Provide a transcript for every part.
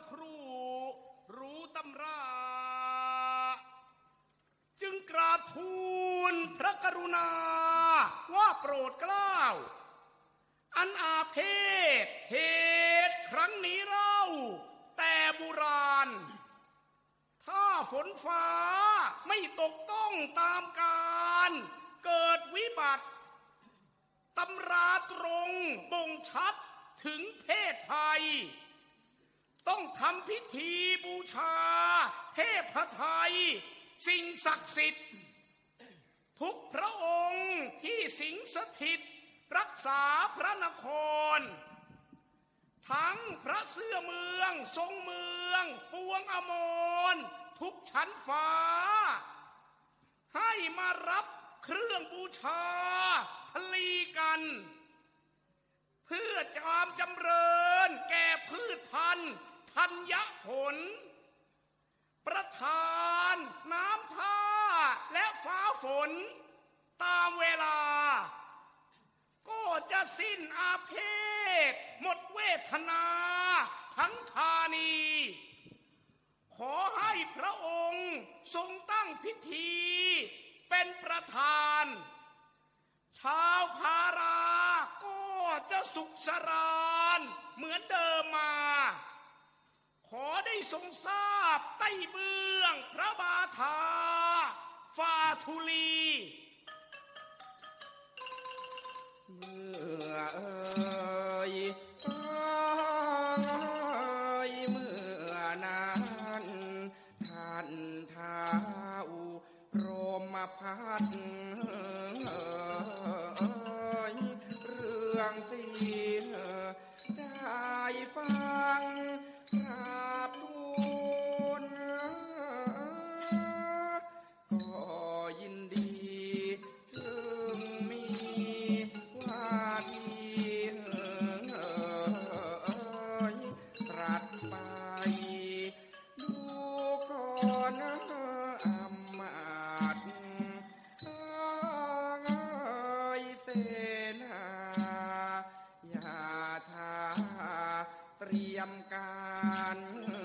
ครูรู้ตำราจึงกราบทูลพระกรุณาว่าโปรดเกล้าอันอาเพศเหตุครั้งนี้เล่าแต่โบราณถ้าฝนฟ้าไม่ตกต้องตามกาลเกิดวิบัติตำราตรงบ่งชัดถึงเพศภัยต้องทำพิธีบูชาเทพไทยสิ่งศักดิ์สิทธิ์ทุกพระองค์ที่สิงสถิตรักษาพระนครทั้งพระเสื้อเมืองทรงเมืองปวงอมรทุกชั้นฟ้าให้มารับเครื่องบูชาพลีกันเพื่อความจำเริญแก่พืชพันธุ์ธัญผลประทานน้ำท่าและฟ้าฝนตามเวลาก็จะสิ้นอาเพศหมดเวทนาทั้งธานีขอให้พระองค์ทรงตั้งพิธีเป็นประธานชาวพาราก็จะสุขสรานเหมือนเดิมมาขอได้ทรงทราบใต้เบื้องพระบาทาฝ่าธุลีเมื่อเมื่อนั้นท่านท้าวโรมพัฒน์เรื่องที่ได้ฟังกราบทูลก็ยินดีจึงมีว่าที่ตรัสไปดูก่อนอำมาตย์เสนาอย่าช้าเตรียมการ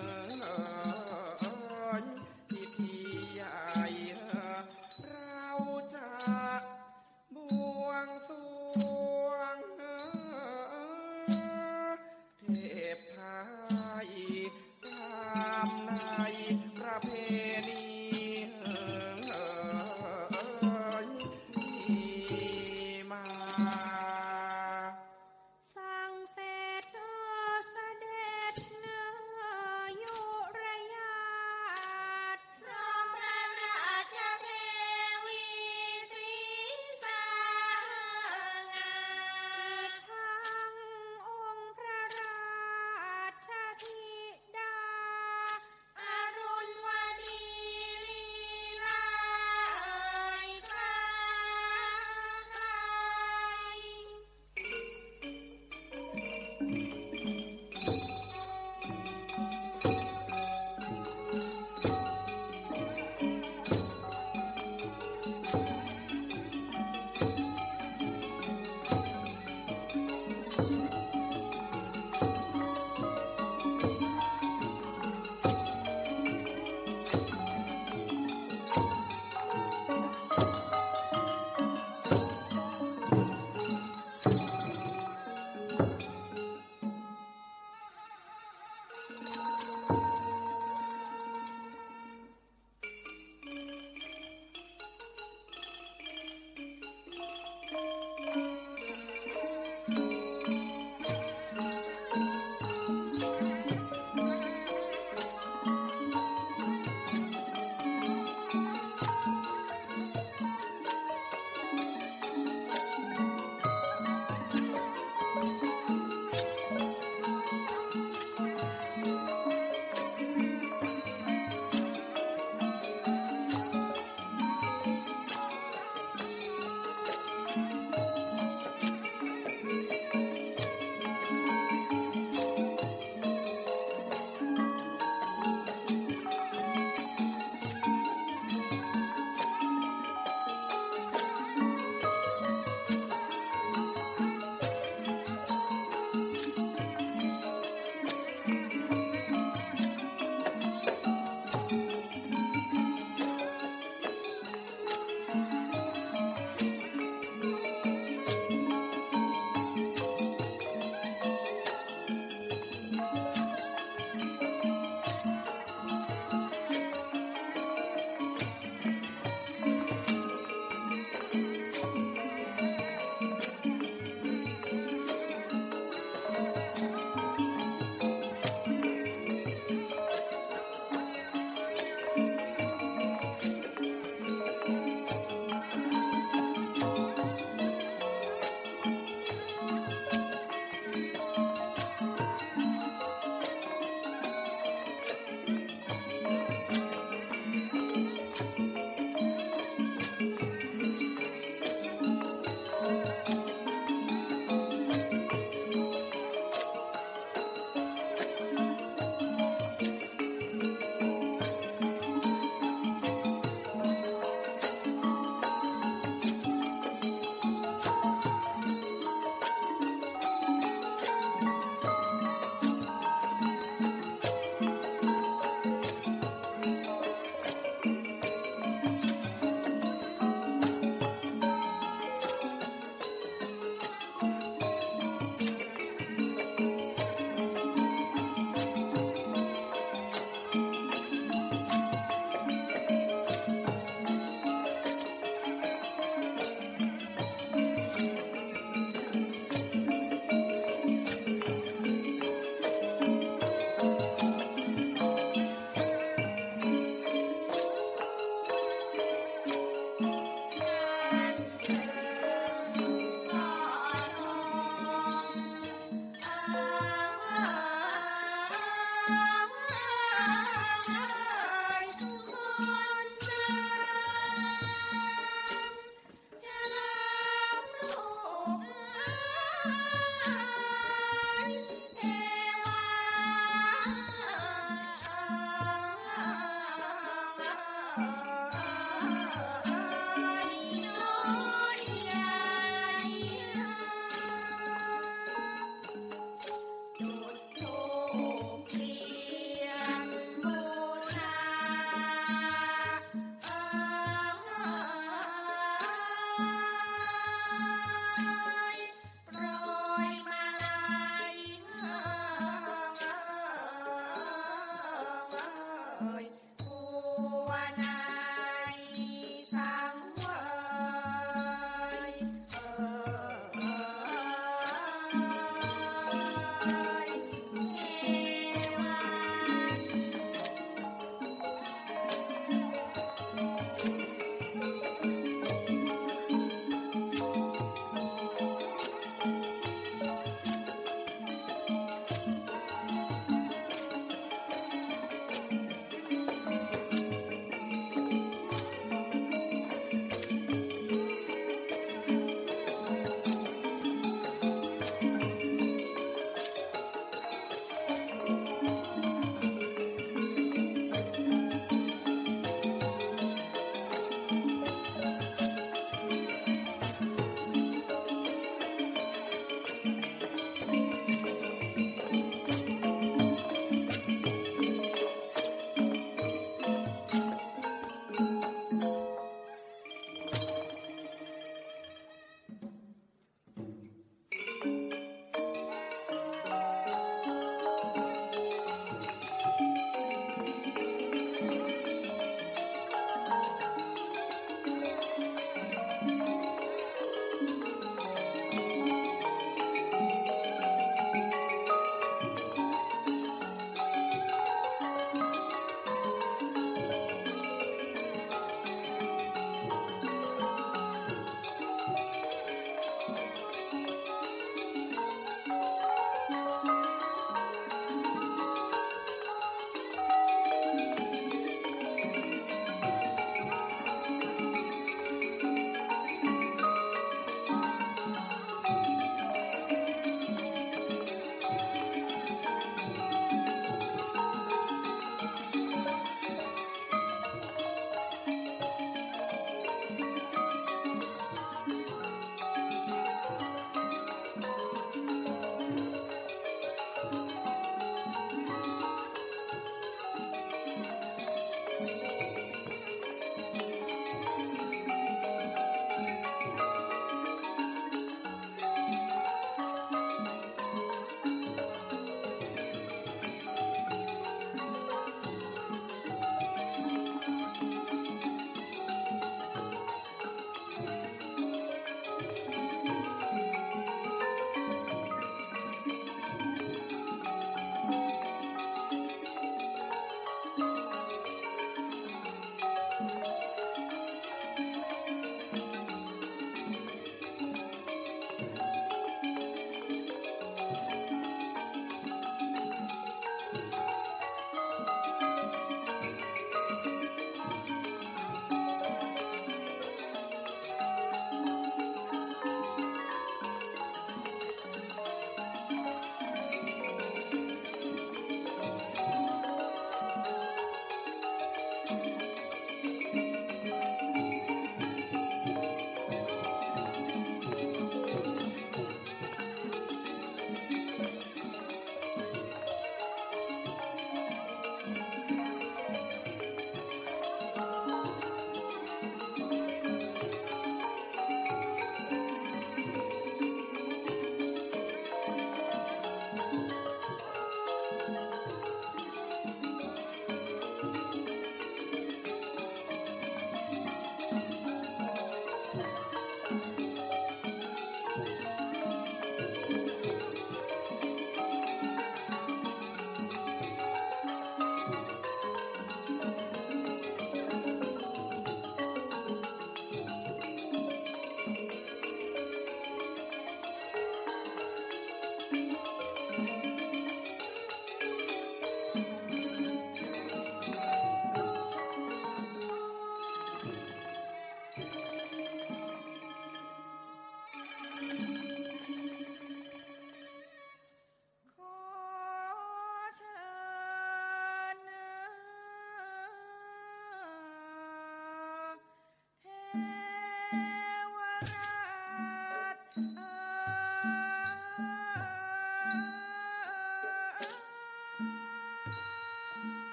พิธีใหญ่เราจะบวงสรวงเทพไทยตามในประเพณีมาสั่งเสร็จเสด็จเนื้อยุรยาตพร้อมพระราชเทวีสีสง่าทั้งองค์พระราชธิดาอรุณวดี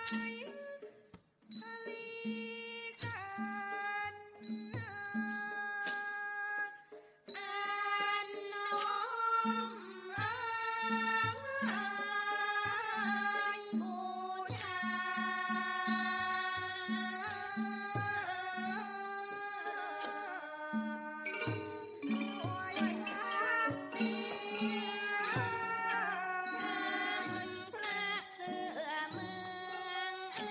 ผลีกันอันน้อมบูชาพระเสือเมือง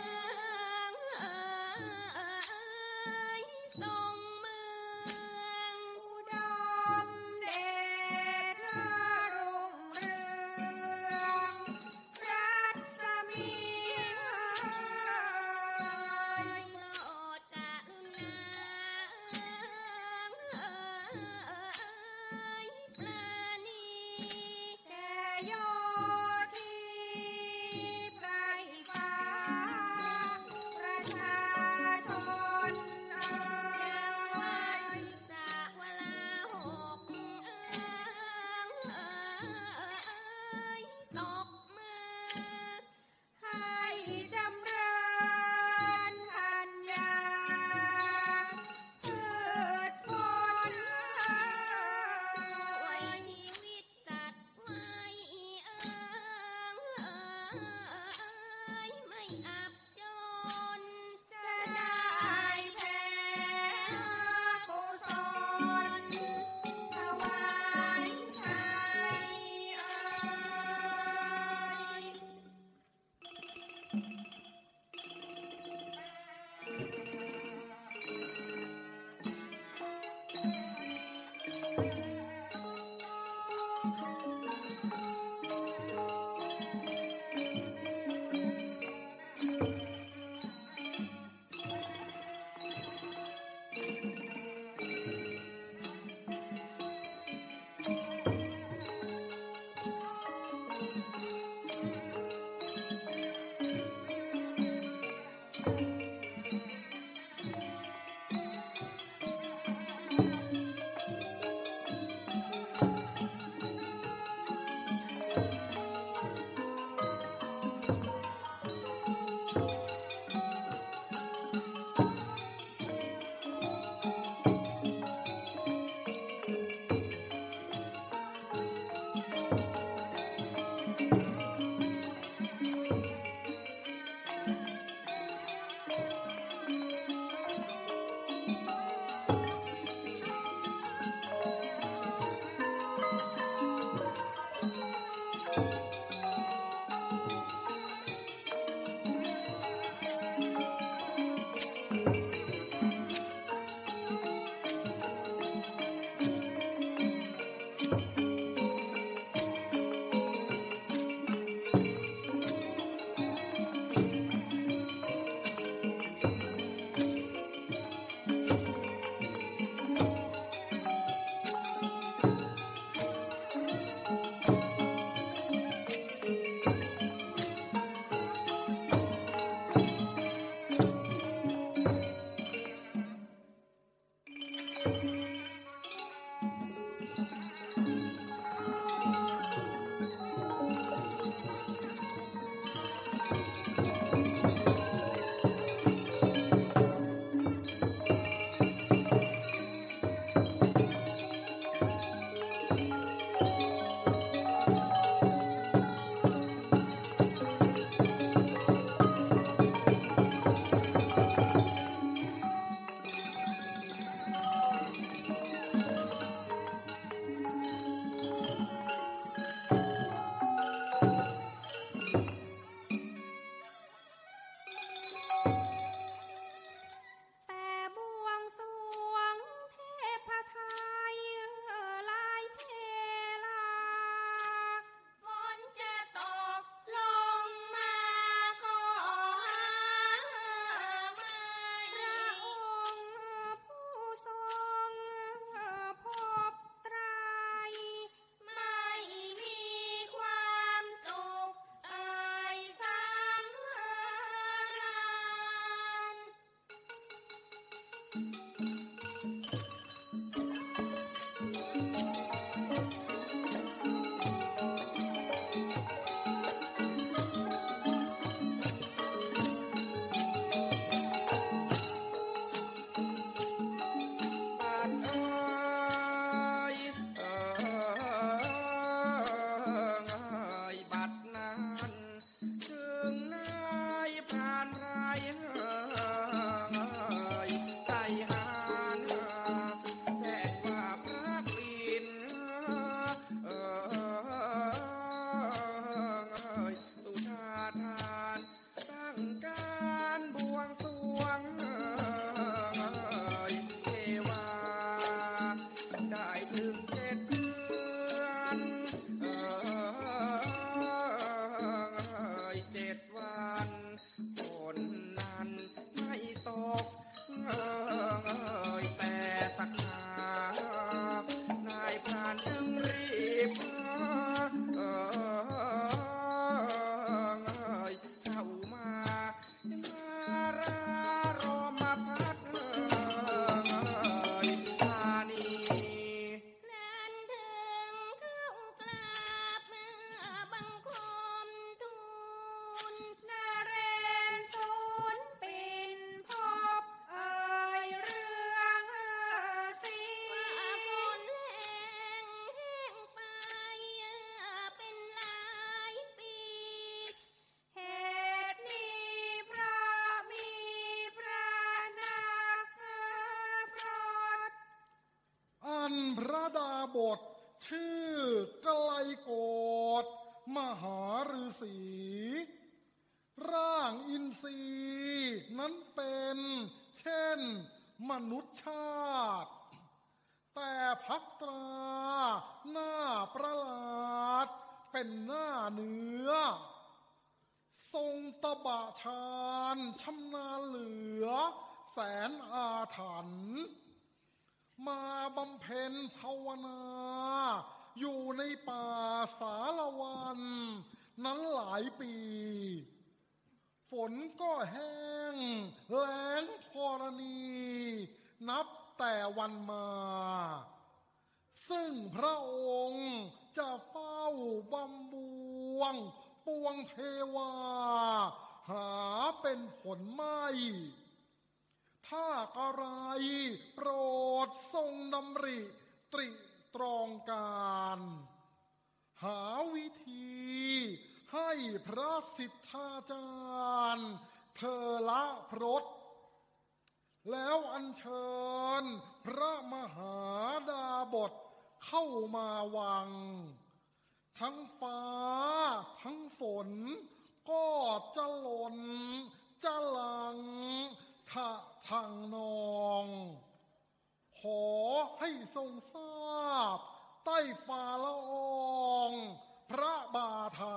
านพระดาบทชื่อกไลโกฏมหาฤาษีร่างอินทรีนั้นเป็นเช่นมนุษย์ชาติแต่พักตราหน้าประหลาดเป็นหน้าเนื้อทรงตบะชาญชำนาญเหลือแสนอาถรรพ์มาบำเพ็ญภาวนาอยู่ในป่าสารวันนั้นหลายปีฝนก็แห้งแล้งธรณีนับแต่วันมาซึ่งพระองค์จะเฝ้าบำบวงปวงเทวาหาเป็นผลไม่ถ้ากะไรโปรดทรงดำริตริตรองการหาวิธีให้พระสิทธาจารย์เธอละพรตแล้วอัญเชิญพระมหาดาบทเข้ามาวังทั้งฟ้าทั้งฝนก็จะหล่นจะหลังทะทางนองขอให้ทรงทราบใต้ฝ่าละอองพระบาทา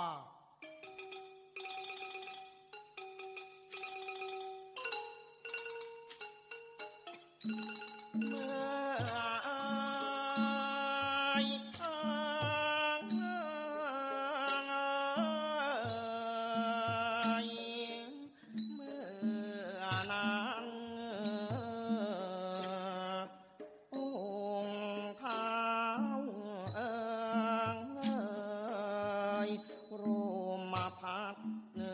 เมื่อนานองค์เท้าโรมาพัด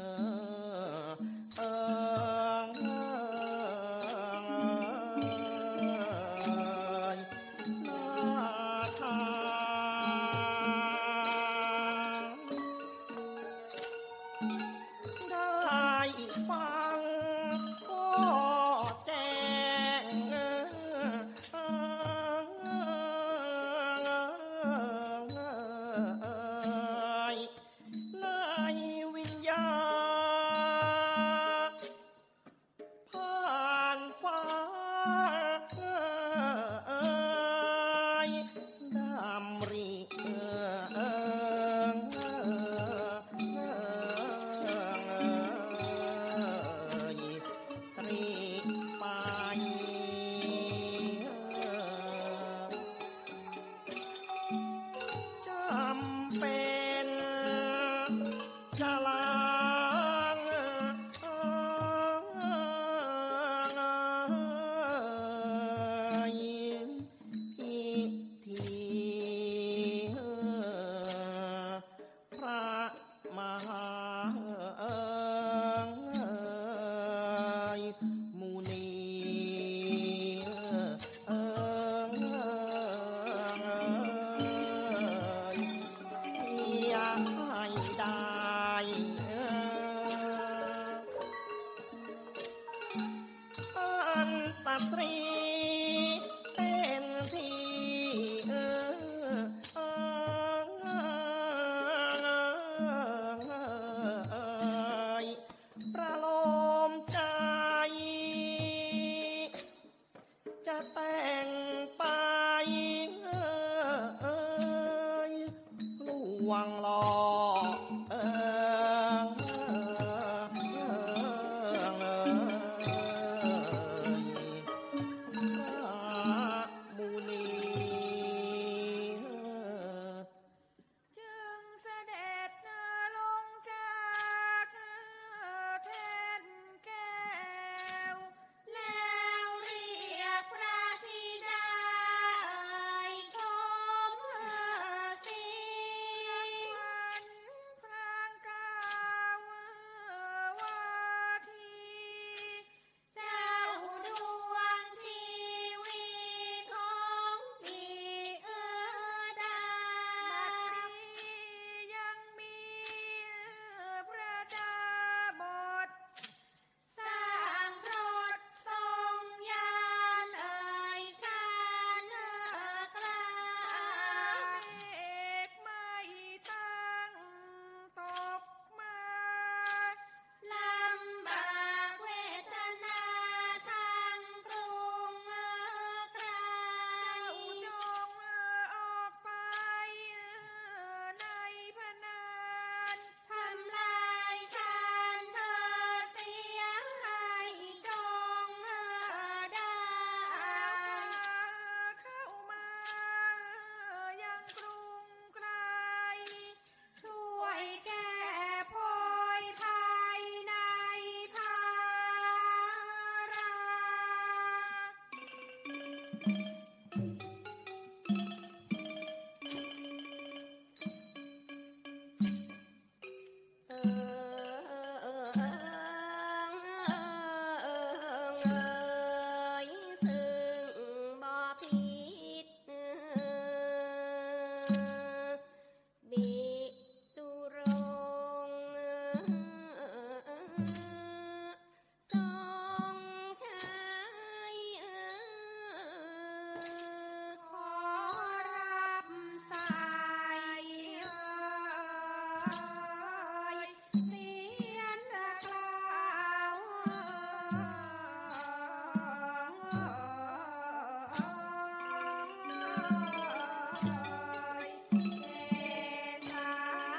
ตรีเป็นที่ประโลมใจจะแต่งไปลวงหลอกสองชายขอรับสายเสียนระกล่าวเกษา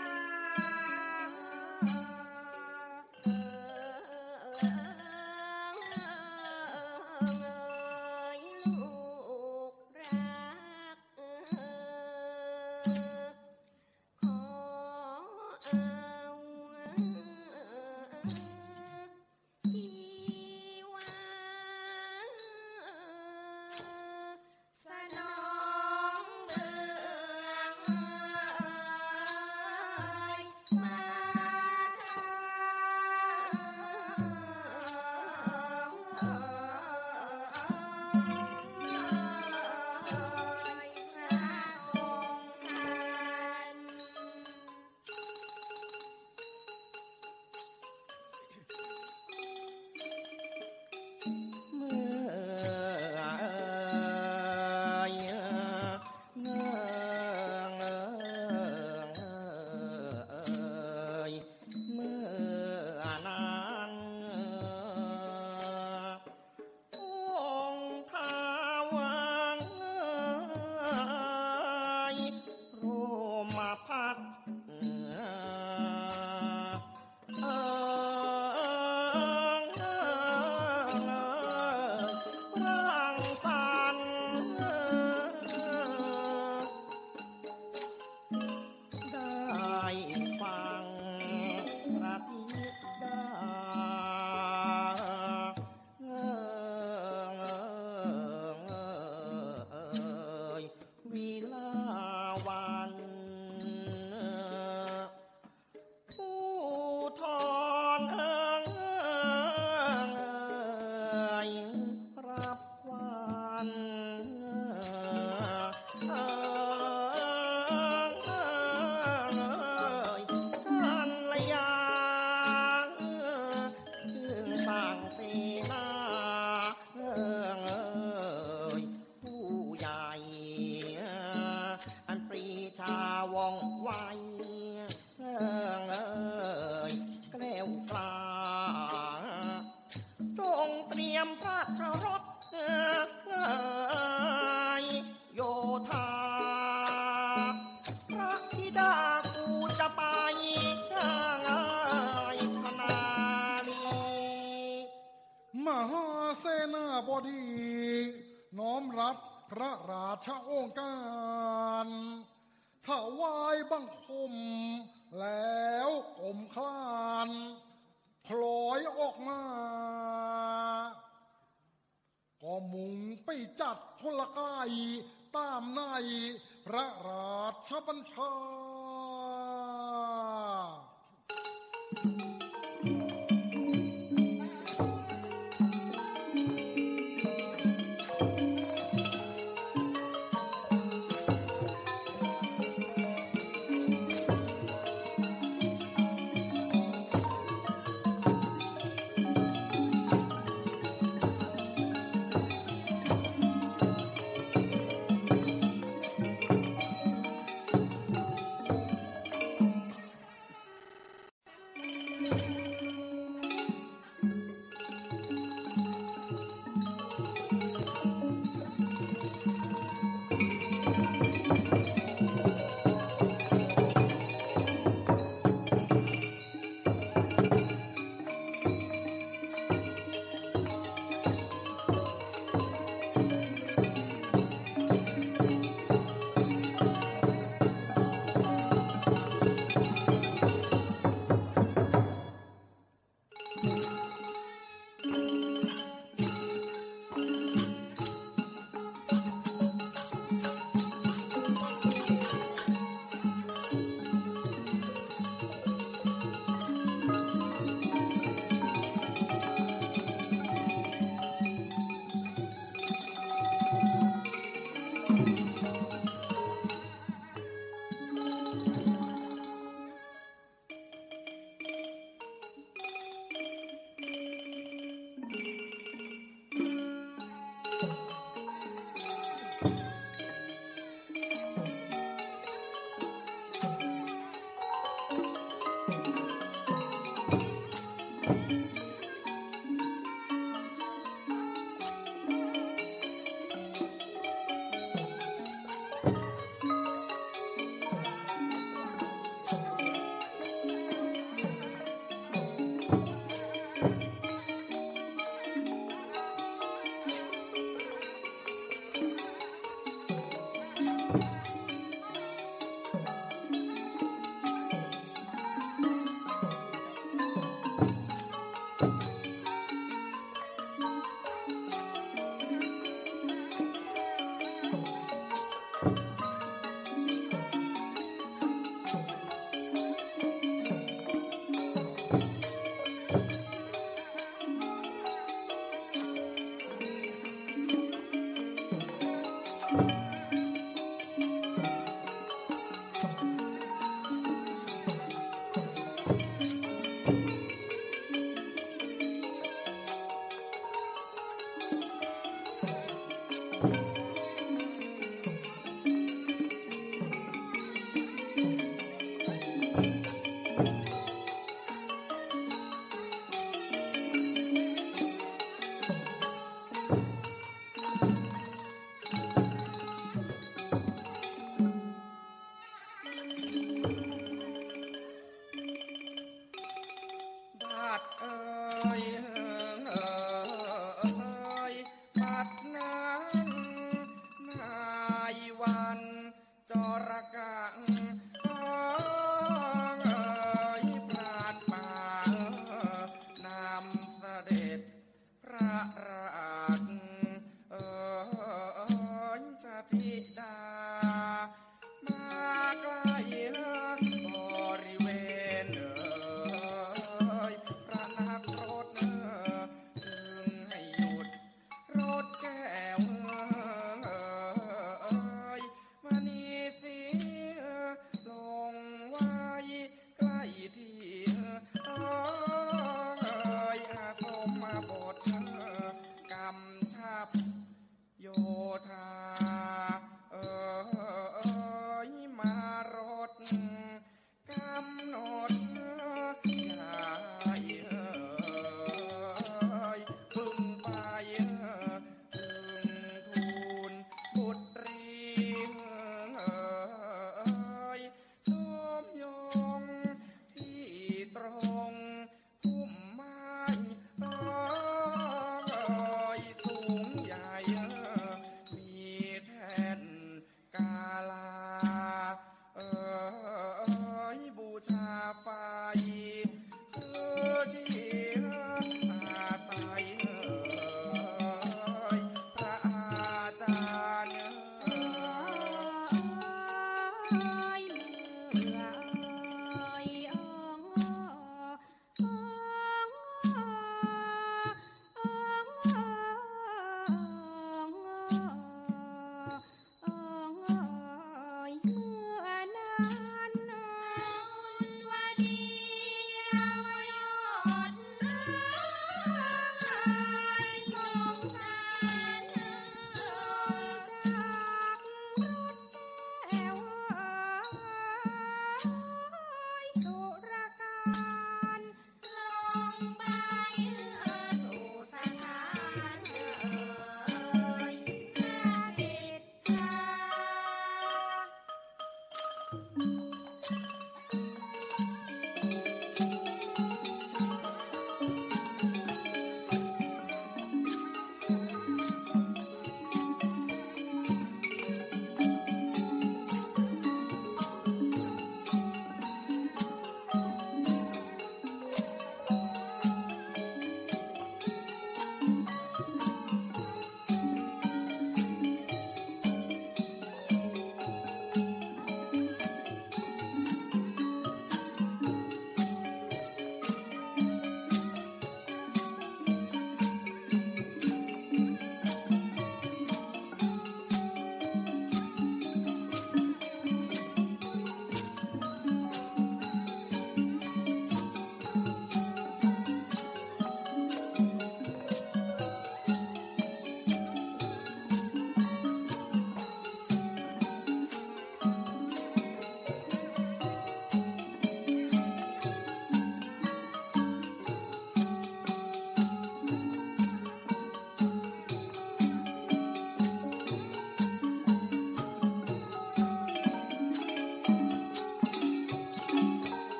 ลูกรักขอเอาจีวรสนองเมืองมาทเมื่อเมื่อนานองค์ท้าวโรมาพัดร่างสันได้ฟังพระธิดาวิลาวันผู้ทอนรับควันกันละยาถึงต่างเสนาผู้ใหญ่อันปรีชาว่องไวแกล้วกล้าจงเตรียมพระราชรถโยธาพระธิดากูจะไปพนานีมหาเสนาบดีน้อมรับพระราชโองการถวายบังคมแล้วก้มคลานพลอยออกมา ก็มุ่งไปจัดพลกายตามในพระราชบัญชาปัดนั้นนายวันจรกังพรานป่านำเสด็จพระราชชธิดามาใกล้บริเวณพระนักรถจึงให้หยุดรถแก้วมณีสีลงไว้ใกล้ที่สมบท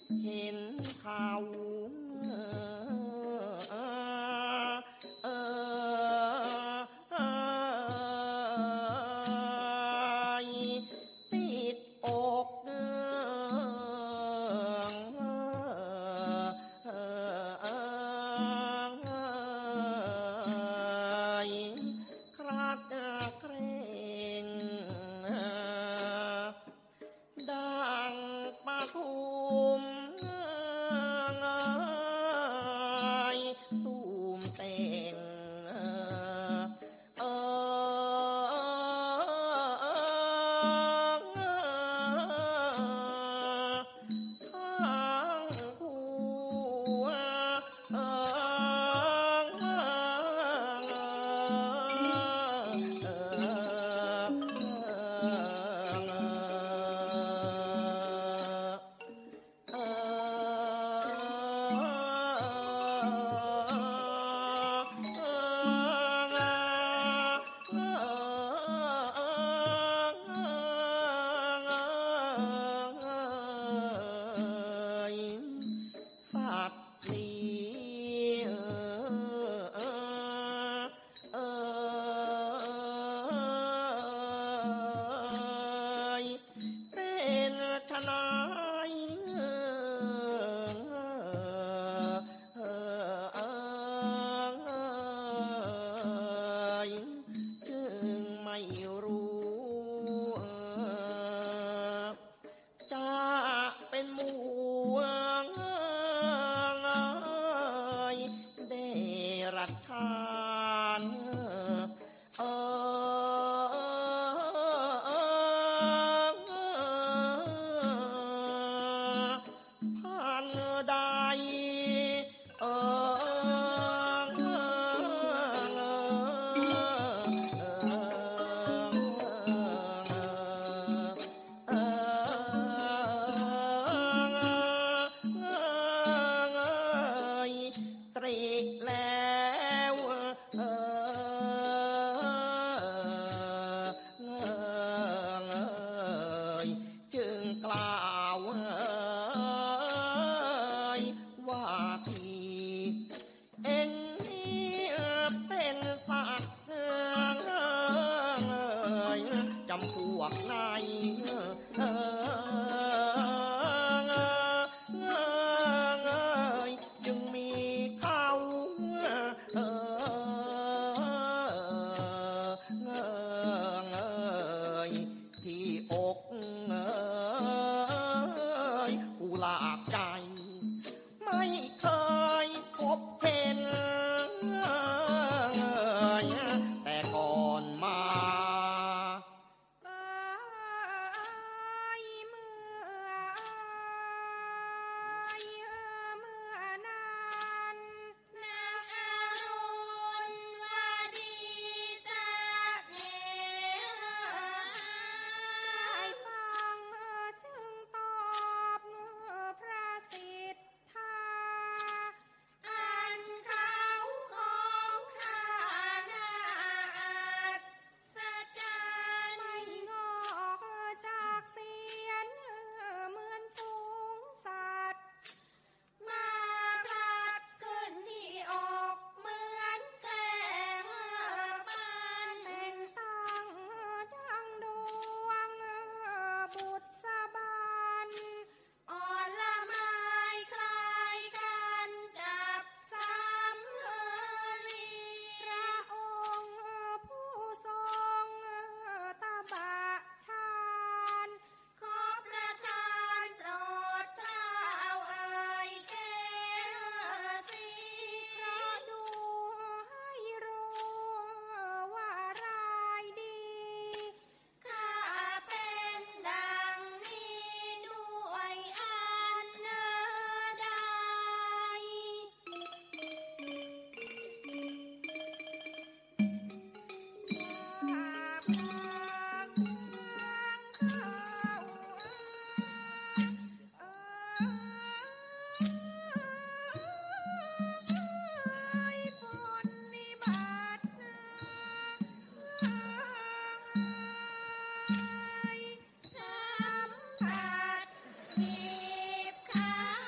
เห็นเขาติดอกครักเกรงดังปะทุมตูมเต่งสัตว์นี้เป็นชะนายจึงไม่รู้จะเป็นหมู่เดรัจฉานพันใดตรีแล้วจึงกล่าวว่าที่เอ็งเป็นสัตว์จำพวกไหนจึงมีเขาที่อกผู้ลาบใจ ไม่เคยพบเห็นแต่ก่อนมาเมื่อนานนางอรุณวดีสะเนได้ฟังจึงตอบพระสิทธาอันเขาของข้านาอัศจรรย์ไม่งอกจากเสียนเหมือนฝูงสัตว์มาพลัดขึ้นที่อกเหมือนแกล้งปานแต่งตั้งดังดวงบุษบานอ่อนละไม้คล้ายกันกับสำลีพระองค์ผู้ทรงตบะชาญขอประทานโปรดเกล้าเอ่ยเกษีเพราะดูให้รู้ว่ารายดีข้าเป็นดังนี้ด้วยอันใด สัมผัสบีบขา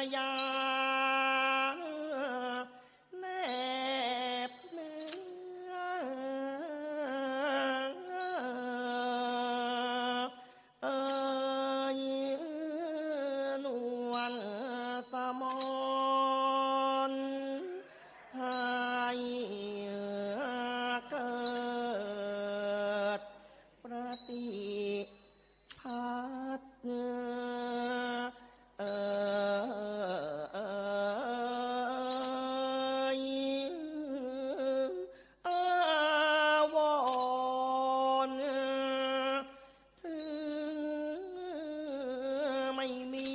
ยาแนบเนื้อนวลสมนให้เกิดประติพัฒวอนถึงไม่มี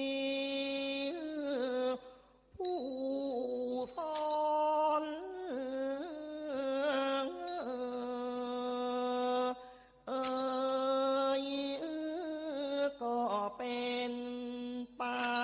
ผู้สอนก็เป็นไป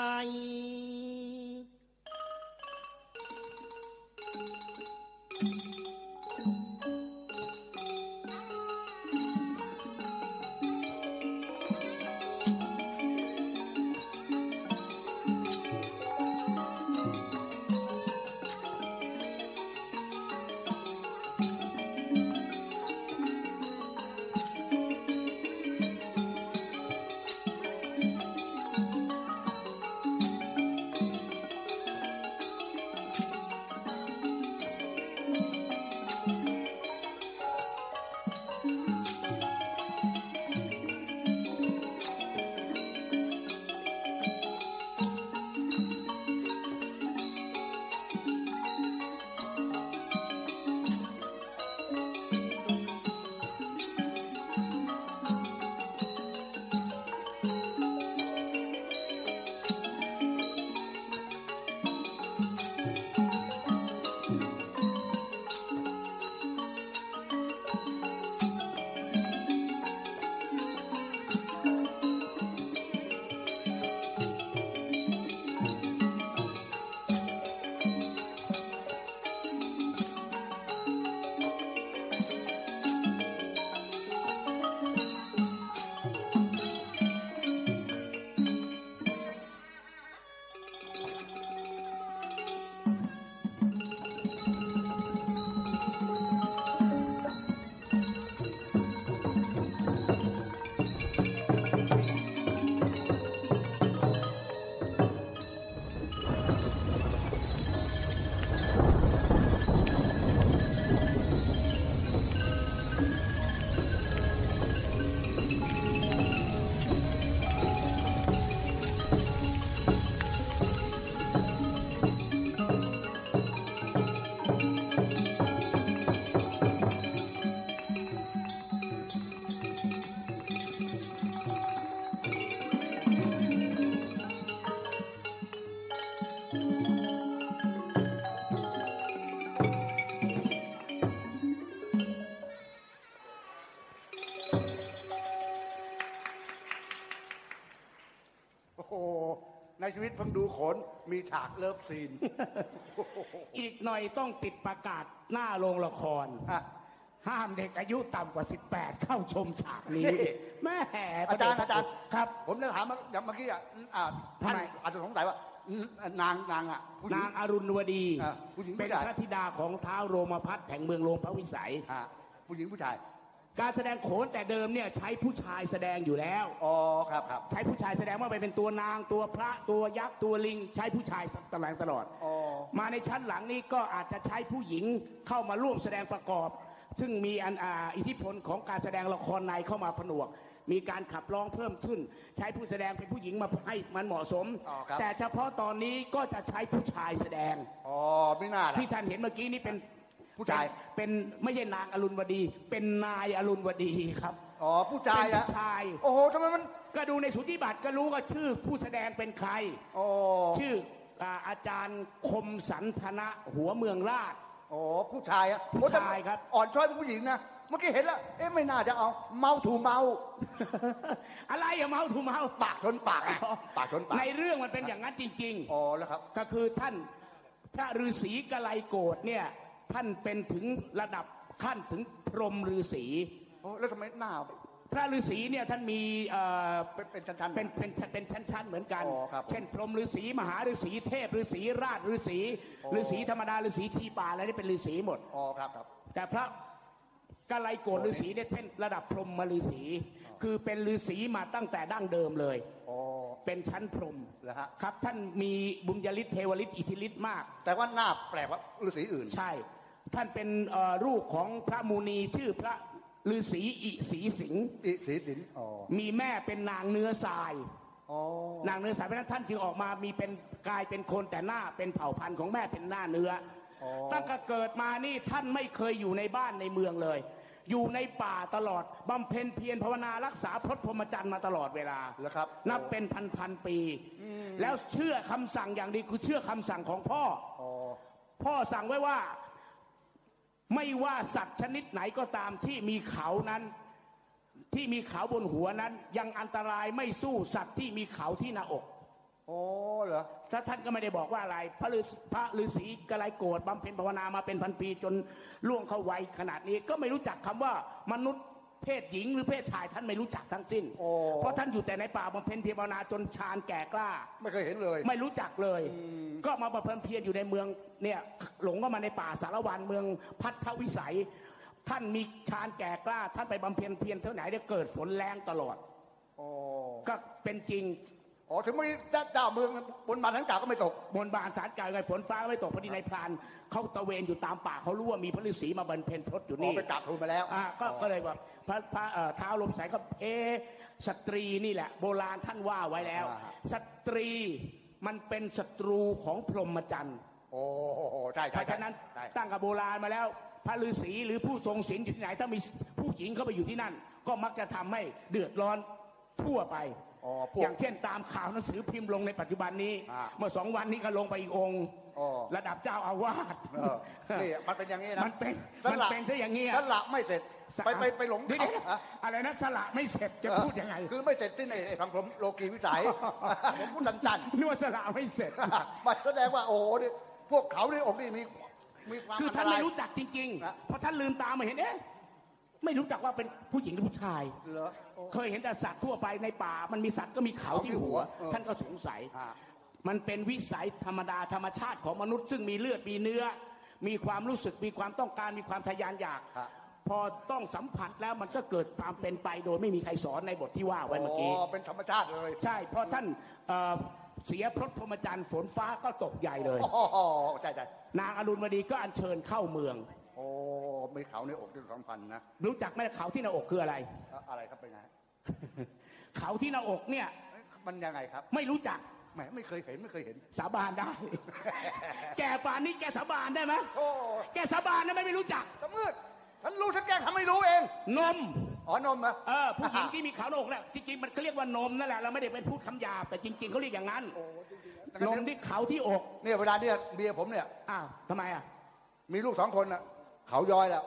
ในชีวิตเพิ่งดูโขนมีฉากเลิฟซีนอีกหน่อยต้องติดประกาศหน้าโรงละคร ห้ามเด็กอายุต่ำกว่า 18 เข้าชมฉากนี้แม่อาจารย์ครับผมจะถามอย่างเมื่อกี้ท่านอาจจะสงสัยว่านางอ่ะนางอรุณวดีผู้หญิงเป็นพระธิดาของท้าวโรมพัฒน์แห่งเมืองโลภวิสัยผู้หญิงผู้ชายการแสดงโขนแต่เดิมเนี่ยใช้ผู้ชายแสดงอยู่แล้วอ๋อครับใช้ผู้ชายแสดงว่าไปเป็นตัวนางตัวพระตัวยักษ์ตัวลิงใช้ผู้ชายแสดงตลอดมาในชั้นหลังนี้ก็อาจจะใช้ผู้หญิงเข้ามาร่วมแสดงประกอบซึ่งมีอิทธิพลของการแสดงละครในเข้ามาผนวกมีการขับร้องเพิ่มขึ้นใช้ผู้แสดงเป็นผู้หญิงมาให้มันเหมาะสมแต่เฉพาะตอนนี้ก็จะใช้ผู้ชายแสดงไม่น่าที่ท่านเห็นเมื่อกี้นี้เป็นผู้ชายเป็นไม่ใช่นางอรุณวดีเป็นนายอรุณวดีครับผู้ชายเป็นผู้ชายโอ้โหทำไมมันก็ดูในสุทธิบัตรก็รู้ว่าชื่อผู้แสดงเป็นใครชื่ออาจารย์คมสันทนะหัวเมืองราชผู้ชายผู้ชายครับอ่อนช้อยเป็นผู้หญิงนะเมื่อกี้เห็นแล้วไม่น่าจะเอาเมาถูเมาอะไรเมาถูเมาปากชนปากปากชนปากในเรื่องมันเป็นอย่างนั้นจริงๆแล้วครับก็คือท่านพระฤาษีกไลโกฏเนี่ยท่านเป็นถึงระดับขั้นถึงพรหมฤาษีแล้วทำไมหน้าพระฤาษีเนี่ยท่านมีเป็นชั้นๆเป็นชั้นๆเหมือนกันเช่นพรหมฤาษีมหาฤาษีเทพฤาษีราชฤาษีฤาษีธรรมดาฤาษีชีป่าอะไรนี่เป็นฤาษีหมดครับแต่พระกาไลโกฏฤาษีเนี่ยเป็นระดับพรหมฤาษีคือเป็นฤาษีมาตั้งแต่ดั้งเดิมเลยเป็นชั้นพรหมครับท่านมีบุญญาฤทธิ์เทวฤทธิ์อิทธิฤทธิ์มากแต่ว่าหน้าแปลกว่าฤาษีอื่นใช่ท่านเป็นลูกของพระมุนีชื่อพระฤาษีอิสีสิงห์มีแม่เป็นนางเนื้อทรายนางเนื้อทรายเพราะนั้นท่านจึงออกมามีเป็นกายเป็นคนแต่หน้าเป็นเผ่าพันธุ์ของแม่เป็นหน้าเนื้อตั้งแต่เกิดมานี่ท่านไม่เคยอยู่ในบ้านในเมืองเลยอยู่ในป่าตลอดบำเพ็ญเพียรภาวนารักษาพจน์พรหมจรรย์มาตลอดเวลานับเป็นพันปีแล้วเชื่อคำสั่งอย่างดีคือเชื่อคำสั่งของพ่อพ่อสั่งไว้ว่าไม่ว่าสัตว์ชนิดไหนก็ตามที่มีเขานั้นที่มีเขาบนหัวนั้นยังอันตรายไม่สู้สัตว์ที่มีเขาที่หน้าอกเหรอถ้าท่านก็ไม่ได้บอกว่าอะไรพระฤาษีกาไลโกฏบำเพ็ญภาวนามาเป็นพันปีจนล่วงเข้าวัยขนาดนี้ก็ไม่รู้จักคำว่ามนุษย์เพศหญิงหรือเพศชายท่านไม่รู้จักทั้งสิ้นเพราะท่านอยู่แต่ในป่าบำเพ็ญภาวนาจนฌานแก่กล้าไม่เคยเห็นเลยไม่รู้จักเลยก็มาบำเพ็ญเพียรอยู่ในเมืองเนี่ยหลงเข้ามาในป่าสารวันเมืองพัทธวิสัยท่านมีฌานแก่กล้าท่านไปบำเพ็ญเพียรเท่าไหนได้เกิดฝนแรงตลอดก็เป็นจริงถึงไม่เจ้าเมืองบนบานทั้งจ่าก็ไม่ตกบนบานสารกายไงฝนฟ้าไม่ตกพอดีในพรานเขาตะเวนอยู่ตามป่าเขารู้ว่ามีพระฤาษีมาบรรเพ็ญพรตอยู่นี่ไปจับทูมาแล้วก็เลยแบบพระท้าวลมใสก็สตรีนี่แหละโบราณท่านว่าไว้แล้วสตรีมันเป็นศัตรูของพรหมจรรย์ใช่เพราะฉะนั้นตั้งกับโบราณมาแล้วพระฤาษีหรือผู้ทรงศีลอยู่ที่ไหนถ้ามีผู้หญิงเข้าไปอยู่ที่นั่นก็มักจะทำให้เดือดร้อนทั่วไปอย่างเช่นตามข่าวหนังสือพิมพ์ลงในปัจจุบันนี้เมื่อ2 วันนี้ก็ลงไปอีกองค์ระดับเจ้าอาวาสนี่มันเป็นอย่างนี้นะมันเป็นซะอย่างนี้สละไม่เสร็จไปหลงอะไรนะสละไม่เสร็จจะพูดยังไงคือไม่เสร็จที่ในทางผมโลกีวิสัยผมพูดจันนึกว่าสละไม่เสร็จมันแสดงว่าโอ้โหพวกเขาในอกนี่มีความคือท่านไม่รู้จักจริงๆเพราะท่านลืมตามาเห็นไม่รู้จักว่าเป็นผู้หญิงหรือผู้ชายเคยเห็นแต่สัตว์ทั่วไปในป่ามันมีสัตว์ก็มีเขาที่หัวท่านก็สงสัยมันเป็นวิสัยธรรมดาธรรมชาติของมนุษย์ซึ่งมีเลือดมีเนื้อมีความรู้สึกมีความต้องการมีความทะยานอยากพอต้องสัมผัสแล้วมันก็เกิดความเป็นไปโดยไม่มีใครสอนในบทที่ว่าไว้เมื่อกี้เป็นธรรมชาติเลยใช่เพราะท่านเสียพรตพรหมจรรย์ฝนฟ้าก็ตกใหญ่เลยใช่นางอรุณวดีก็อัญเชิญเข้าเมืองมีเขาในอกที่2,000นะรู้จักไหมเขาที่หน้าอกคืออะไรครับเป็นไงเขาที่หน้าอกเนี่ยมันยังไงครับไม่รู้จักไม่เคยเห็นสาบานได้แกป่านนี้แกสาบานได้ไหมแกสาบานนะไม่รู้จักตะมืดฉันรู้ฉันแกทำไม่รู้เองนมนมนะผู้หญิงที่มีเขาหน้าอกเนี่ยจริงๆมันเขาเรียกว่านมนั่นแหละเราไม่ได้เป็นพูดคำหยาบแต่จริงๆเขาเรียกอย่างนั้นนมที่เขาที่อกเนี่ยเวลาเนี่ยเมียผมเนี่ยทำไมมีลูก2 คนน่ะเขาย้อยแล้ว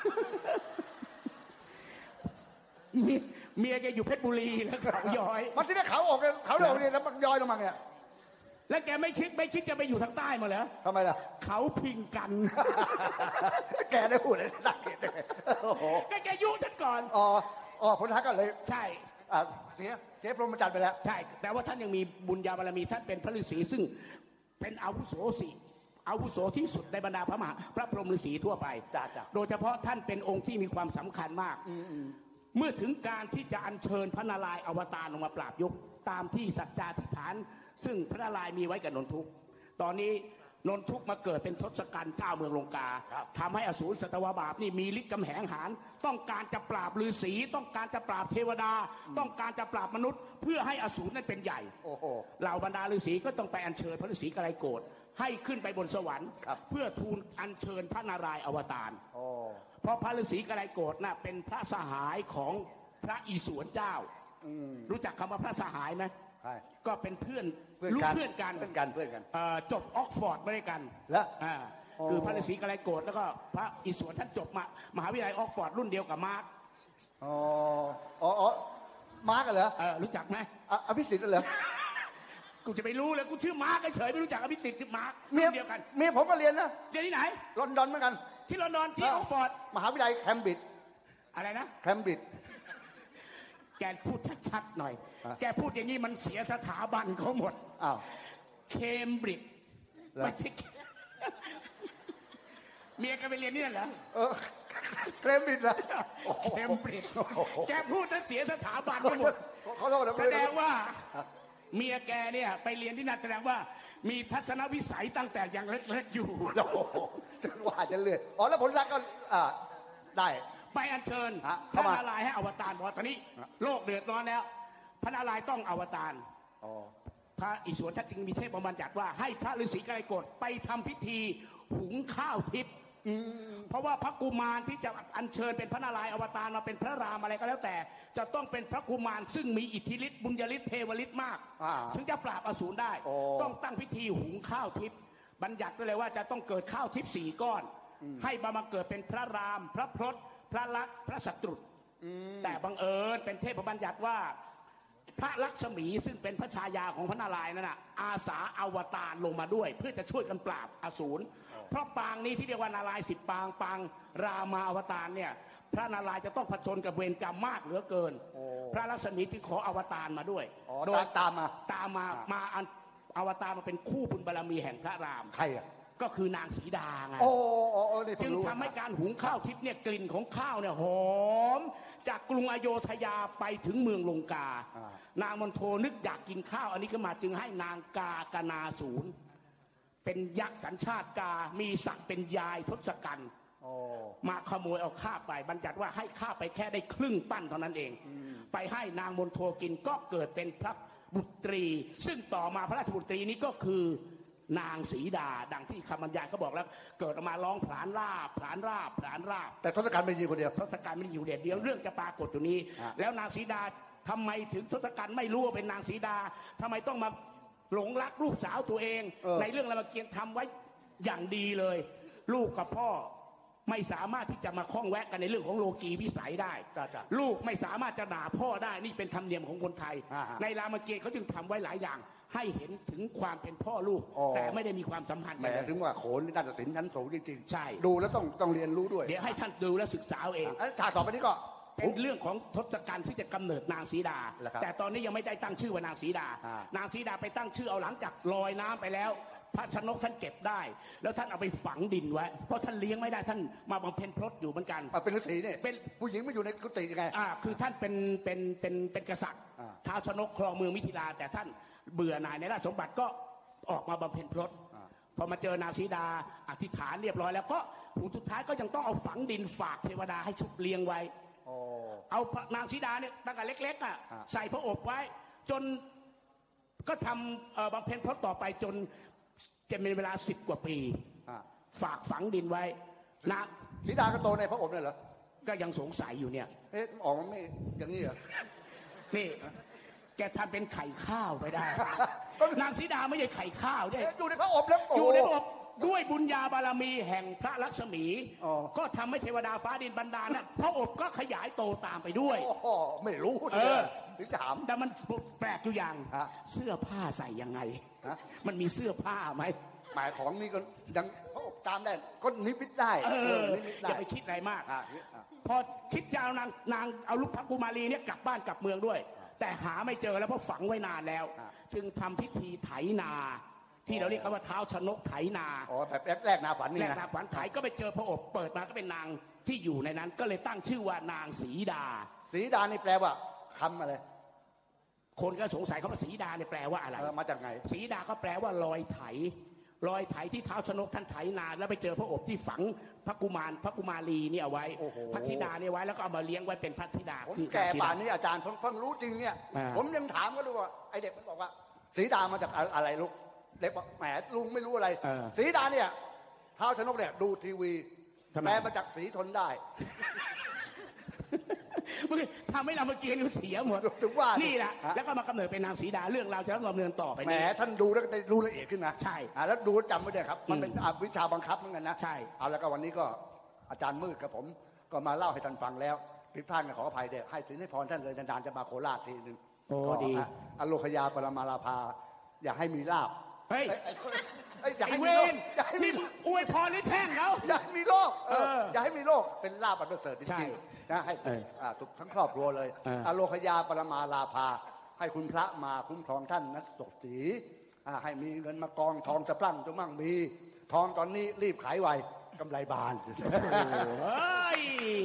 เมียแกอยู่เพชรบุรีแล้วเขาย้อยมันที่ได้เขาออกเขาออกเนี่ยแล้วมันย้อยลงมาเนี่ยแล้วแกไม่คิดจะไปอยู่ทางใต้มาเหรอทำไมล่ะเขาพิงกันแกได้พูดเลยนักเกตแกยุฉันก่อนผลทักกันเลยใช่เสียพรหมจรรย์ไปแล้วใช่แต่ว่าท่านยังมีบุญญาบารมีท่านเป็นพระฤาษีซึ่งเป็นอาวุโสที่สุดในบรรดาพระพรหมฤาษีทั่วไปโดยเฉพาะท่านเป็นองค์ที่มีความสำคัญมากเมื่อถึงการที่จะอัญเชิญพระนารายณ์อวตารลงมาปราบยุคตามที่สัจจาธิษฐานซึ่งพระนารายณ์มีไว้กับนนทุกข์ตอนนี้นนทุกข์มาเกิดเป็นทศกัณฐ์เจ้าเมืองลงกาทำให้อสูรสัตวบาปนี่มีฤทธิ์กำแหงหาญต้องการจะปราบฤาษีต้องการจะปราบเทวดาต้องการจะปราบมนุษย์เพื่อให้อสูรนั้นเป็นใหญ่เหล่าบรรดาฤาษีก็ต้องไปอัญเชิญพระฤาษีกาไลโกฏให้ขึ้นไปบนสวรรค์เพื่อทูลอัญเชิญพระนารายณ์อวตารเพราะพระฤาษีกาไลโกฏน่ะเป็นพระสหายของพระอิศวรเจ้ารู้จักคำว่าพระสหายไหมก็เป็นเพื่อนกันจบออกซฟอร์ดมาด้วยกันแล้วคือพระฤาษีกาไลโกฏแล้วก็พระอิศวรท่านจบมหาวิทยาลัยออกซฟอร์ดรุ่นเดียวกับมาร์คมาร์คเหรอรู้จักไหมอภิสิทธิ์เหรอกูจะไปรู้เลยกูชื่อมาร์คเฉยไม่รู้จักอภิสิทธิ์มาร์คเดียวกันเมียผมก็เรียนนะเรียนที่ไหนลอนดอนเหมือนกันที่ลอนดอนที่ออกซฟอร์ดมหาวิทยาลัยแคมบริดจ์อะไรนะแคมบริดจ์แกพูดชัดๆหน่อยแกพูดอย่างนี้มันเสียสถาบันเขาหมดอ้าวเคมบริดจ์ไม่ใช่เมียแกไปเรียนนี่เหรอเคมบริดจ์เหรอเคมบริดจ์แกพูดแล้วเสียสถาบันไปหมดแสดงว่าเมียแกเนี่ยไปเรียนที่นั่นแสดงว่ามีทัศนวิสัยตั้งแต่ยังเล็กๆอยู่ว่าจะเลื่อนอ๋อแล้วผลลัพธ์ก็ได้ไปอัญเชิญพระนารายณ์ให้อวตารบอกตอนนี้โลกเดือดร้อนแล้วพระนารายณ์ต้องอวตารพระอิศวรท่านจึงมีเทพบัญญัติว่าให้พระฤาษีไกรกฎไปทำพิธีหุงข้าวทิพย์เพราะว่าพระกุมารที่จะอัญเชิญเป็นพระนารายณ์อวตารมาเป็นพระรามอะไรก็แล้วแต่จะต้องเป็นพระกุมารซึ่งมีอิทธิฤทธิ์บุญญาฤทธิ์เทวฤทธิ์มากถึงจะปราบอสูรได้ต้องตั้งพิธีหุงข้าวทิพย์บัญญัติไว้เลยว่าจะต้องเกิดข้าวทิพย์4 ก้อนให้มาเกิดเป็นพระรามพระพรตพระลักษณ์พระสัตรุแต่บังเอิญเป็นเทพบัญญัติว่าพระลักษมีซึ่งเป็นพระชายาของพระนารายณ์นั่นน่ะอาสาอวตารลงมาด้วยเพื่อจะช่วยกันปราบอสูรเพราะปางนี้ที่เรียกว่านารายณ์10 ปางปางรามาอวตารเนี่ยพระนารายณ์จะต้องผจญกับเวรกรรมมากเหลือเกินพระลักษมีจึงขออวตารมาด้วยโดยตามมาอวตารมาเป็นคู่บุญบารมีแห่งพระรามใครอ่ะก็คือนางสีดาไงจึงทำให้การหุงข้าวทิพย์เนี่ยกลิ่นของข้าวเนี่ยหอมจากกรุงอโยธยาไปถึงเมืองลงกานางมณโฑนึกอยากกินข้าวอันนี้ก็มาจึงให้นางกากนาสูรเป็นยักษ์สัญชาติกามีศักดิ์เป็นยายทศกัณฐ์มาขโมยเอาข้าวไปบัญญัติว่าให้ข้าวไปแค่ได้ครึ่งปั้นเท่านั้นเองไปให้นางมณโฑกินก็เกิดเป็นพระบุตรีซึ่งต่อมาพระราชบุตรีนี้ก็คือนางสีดาดังที่คำบรรยายเขาบอกแล้วเกิดออกมาร้องผลานราบผลานราบผลานราบแต่ทศกัณฐ์ไม่อยู่คนเดียวทศกัณฐ์ไม่ได้อยู่เดียวเรื่องจะปรากฏอยู่นี้แล้วนางสีดาทำไมถึงทศกัณฐ์ไม่รู้ว่าเป็นนางสีดาทำไมต้องมาหลงรักลูกสาวตัวเองในเรื่องรามเกียรติ์ทำไว้อย่างดีเลยลูกกับพ่อไม่สามารถที่จะมาข้องแวะกันในเรื่องของโลกีวิสัยได้ลูกไม่สามารถจะด่าพ่อได้นี่เป็นธรรมเนียมของคนไทยในรามเกียรติ์เขาจึงทำไว้หลายอย่างให้เห็นถึงความเป็นพ่อลูกแต่ไม่ได้มีความสัมพันธ์กันถึงว่าโขนนาฏศิลป์ชั้นสูงจริงๆใช่ดูแล้วต้องเรียนรู้ด้วยเดี๋ยวให้ท่านดูและศึกษาเองฉากต่อไปนี้ก็เป็นเรื่องของทศกัณฐ์ที่จะกำเนิดนางสีดาแต่ตอนนี้ยังไม่ได้ตั้งชื่อว่านางสีดานางสีดาไปตั้งชื่อเอาหลังจากลอยน้ำไปแล้วพระชนกท่านเก็บได้แล้วท่านเอาไปฝังดินไว้เพราะท่านเลี้ยงไม่ได้ท่านมาบำเพ็ญพรตอยู่เหมือนกันเป็นฤาษีเนี่ยเป็นผู้หญิงไม่อยู่ในกุฏิยังไงคือท่านเป็นกษัตริย์ท้าวชนกครองเมืองมิถิลาแต่ท่านเบื่อหน่ายในราชสมบัติก็ออกมาบำเพ็ญพรตพอมาเจอนางสีดาอธิษฐานเรียบร้อยแล้วก็ผลสุดท้ายก็ยังต้องเอาฝังดินฝากเทวดาให้ชุบเลี้ยงไว้เอานางสีดาเนี่ยตั้งแต่เล็กๆใส่พระอบไว้จนก็ทำบำเพ็ญพรตต่อไปจนจะเป็นเวลา10 กว่าปีฝากฝังดินไว้นางสีดาก็โตในพระอบเนี่ยเหรอก็ยังสงสัยอยู่เนี่ยออกไม่อย่างนี้เหรอนี่แกทำเป็นไข่ข้าวไปได้นางสีดาไม่ใช่ไข่ข้าวด้วยอยู่ในพระอบแล้วอยู่ในพระอบด้วยบุญญาบารมีแห่งพระลักษมีก็ทำให้เทวดาฟ้าดินบันดาลนะพระอบก็ขยายโตตามไปด้วยไม่รู้ถึงถามแต่มันแปลกอยู่อย่างเสื้อผ้าใส่ยังไงมันมีเสื้อผ้าไหมหมายของนี่ก็ยังพระอบตามได้ก็นิมิตได้อย่าไปคิดอะไรมากพอคิดจะเอานางเอาลูกพระกุมารีเนี่ยกลับบ้านกลับเมืองด้วยแต่หาไม่เจอแล้วเพราะฝังไว้นานแล้วจึงทำพิธีไถนาที่เราเรียกว่าเท้าชนกไถนาแบบแรกนาฝันนี่นะแรกนาฝันไถก็ไปเจอพระอบเปิดมาก็เป็นนางที่อยู่ในนั้นก็เลยตั้งชื่อว่านางสีดาสีดานี่แปลว่าคำอะไรคนก็สงสัยเขาว่าสีดาเนี่ยแปลว่าอะไรมาจากไงสีดาก็แปลว่ารอยไถที่เท้าชนกท่านไถนาแล้วไปเจอพระอบที่ฝังพระกุมารีนี่เอาไว้พระธิดาเนี่ยไว้แล้วก็เอามาเลี้ยงไว้เป็นพระธิดาคือแก่ป่านนี้อาจารย์เพิ่งรู้จริงเนี่ยผมยังถามก็รู้ว่าไอเด็กมันบอกว่าสีดามาจากอะไรลูกเด็กบอกแหมลุงไม่รู้อะไรสีดาเนี่ยเท้าชนกเนี่ยดูทีวีแปลมาจากสีทนได้ทำให้เราเมื่อกี้เสียหมดถึงว่านี่แหละแล้วก็มากำเนิดเป็นนางสีดาเรื่องเราจะต้องดำเนินต่อไปแหมท่านดูแล้วได้รู้ละเอียดขึ้นนะใช่แล้วดูจำไว้ด้วยครับมันเป็นวิชาบังคับเหมือนกันนะใช่เอาแล้วก็วันนี้ก็อาจารย์มืดกับผมก็มาเล่าให้ท่านฟังแล้วผิดพลาดขออภัยเด้อให้สินให้พรท่านเลยนานๆจะมาโคราชทีนึงโอ้ดีอโลคยาปรมาลาภาอยากให้มีลาภเฮ้ยอย่าให้เวมีโรครอย่าให้มีนี่อวยพรหรือแช่งเขาอย่าให้มีโรคอย่าให้มีโรคเป็นลาภอันประเสริฐจใช่ริงๆนะให้สุขทั้งครอบครัวเลยอโลคยาปรมาลาภาให้คุณพระมาคุ้มครองท่านนักศกศรีให้มีเงินมากองทองสะพรั่งจงมั่งมีทองตอนนี้รีบขายไวกำไรบานเฮ้ย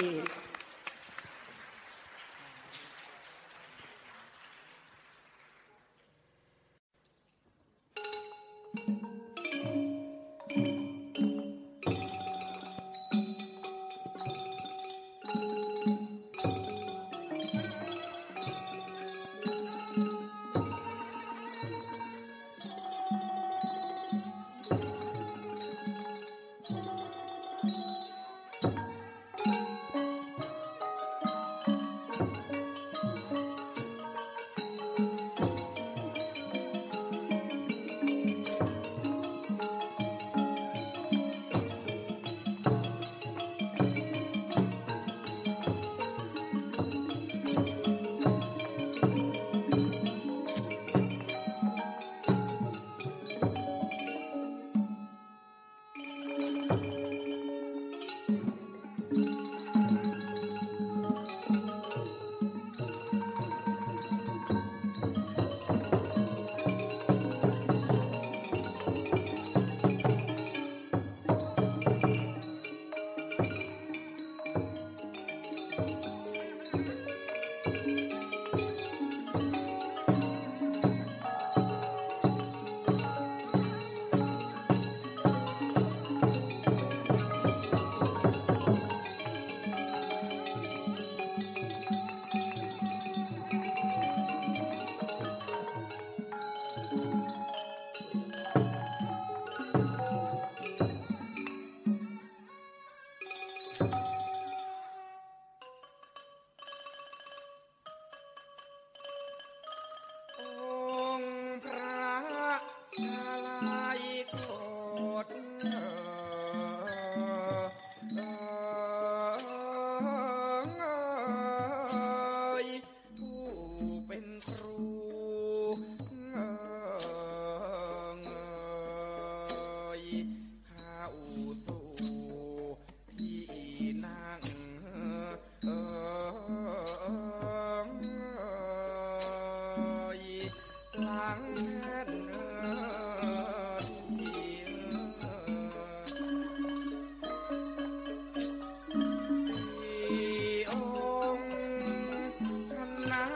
องค์พระอะไรโกรธผู้เป็นครูเข้าสู่ที่นั่งหลังแท่นที่องค์คณะ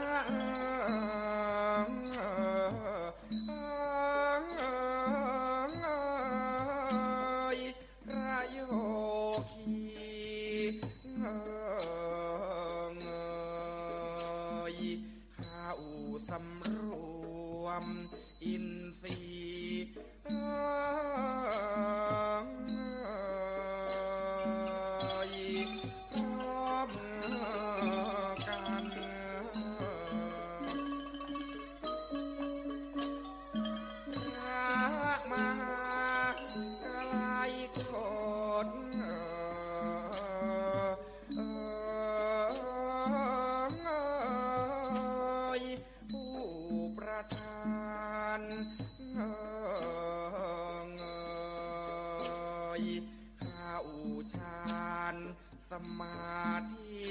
พระโยคีเข้าสำรวมอินทรีย์พร้อมกันพระมหากลายโกรธผู้ประทานเข้าฌานสมาธิ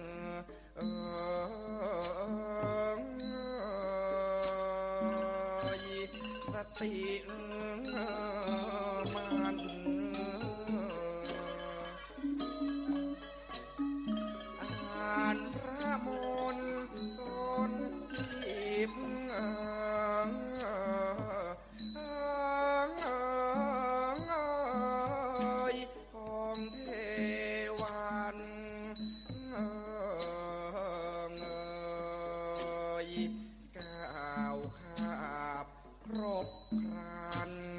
สติมันอ่านพระมนต์ตนทิพของเทวันก้าวขาบครบครัน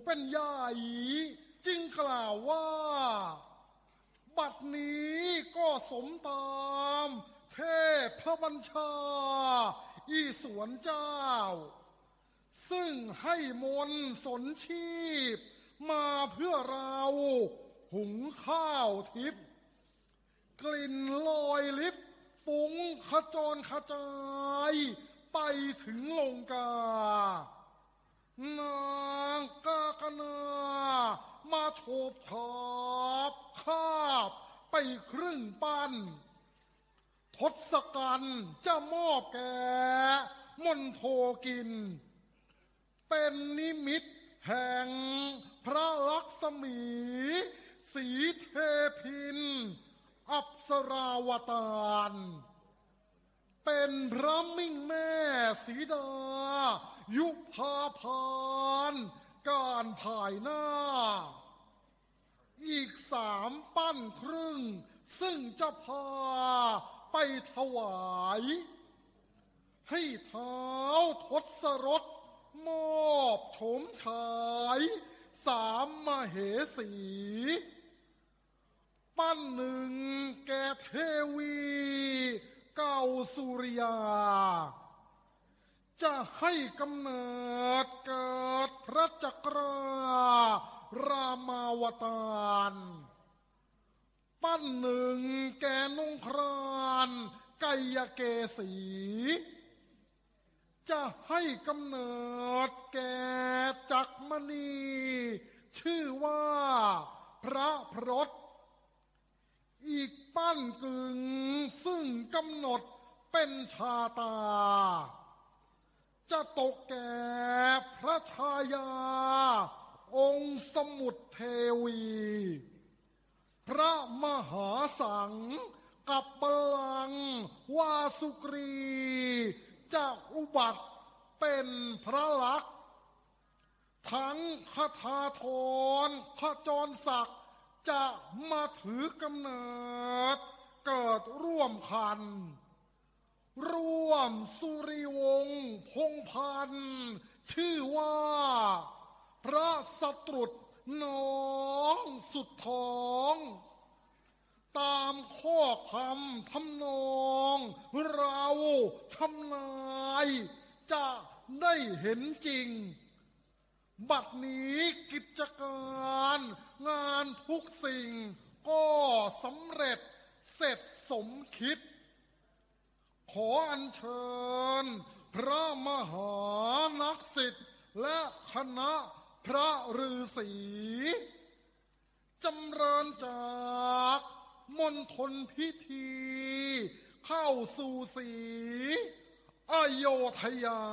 เป็นใหญ่จึงกล่าวว่าบัดนี้ก็สมตามเทพพระบัญชาอีสวนเจ้าซึ่งให้มนต์สนชีพมาเพื่อเราหุงข้าวทิพย์กลิ่นลอยลิบฟุ้งขจรขจายไปถึงลงกานางกากนามาโฉบฉาบคาบไปครึ่งปั้นทศกัณฐ์จะมอบแก่มนโทกินเป็นนิมิตแห่งพระลักษมีสีเทพินอัปสราวตารเป็นพระมิ่งแม่สีดายุภาพานการภายหน้าอีก3 ปั้นครึ่งซึ่งจะพาไปถวายให้เท้าทศรถมอบโฉมฉาย3 มเหสีปั้นหนึ่งแก่เทวีเก่าสุริยาจะให้กำเนิดเกิดพระจักรารามาวตารปั้นหนึ่งแก่นงครานไกยเกษีจะให้กำเนิดแก่จักมณีชื่อว่าพระพรตอีกปั้นกึ่งซึ่งกำหนดเป็นชาตาจะตกแก่พระชายาองค์สมุทรเทวีพระมหาสังกับบัลลังก์วาสุกรีจะอุบัติเป็นพระลักษณ์ทั้งคทาธรขจรศักดิ์จะมาถือกำเนิดเกิดร่วมคันร่วมสุริวงศ์พงศ์พันธ์ชื่อว่าพระสตรุษน้องสุดท้องตามข้อคำทำนองเราทำนายจะได้เห็นจริงบัดนี้กิจการงานทุกสิ่งก็สำเร็จเสร็จสมคิดขออัญเชิญพระมหานักศิษย์และคณะพระฤาษีจำเริญจากมณฑลพิธีเข้าสู่ศรีอโยธยา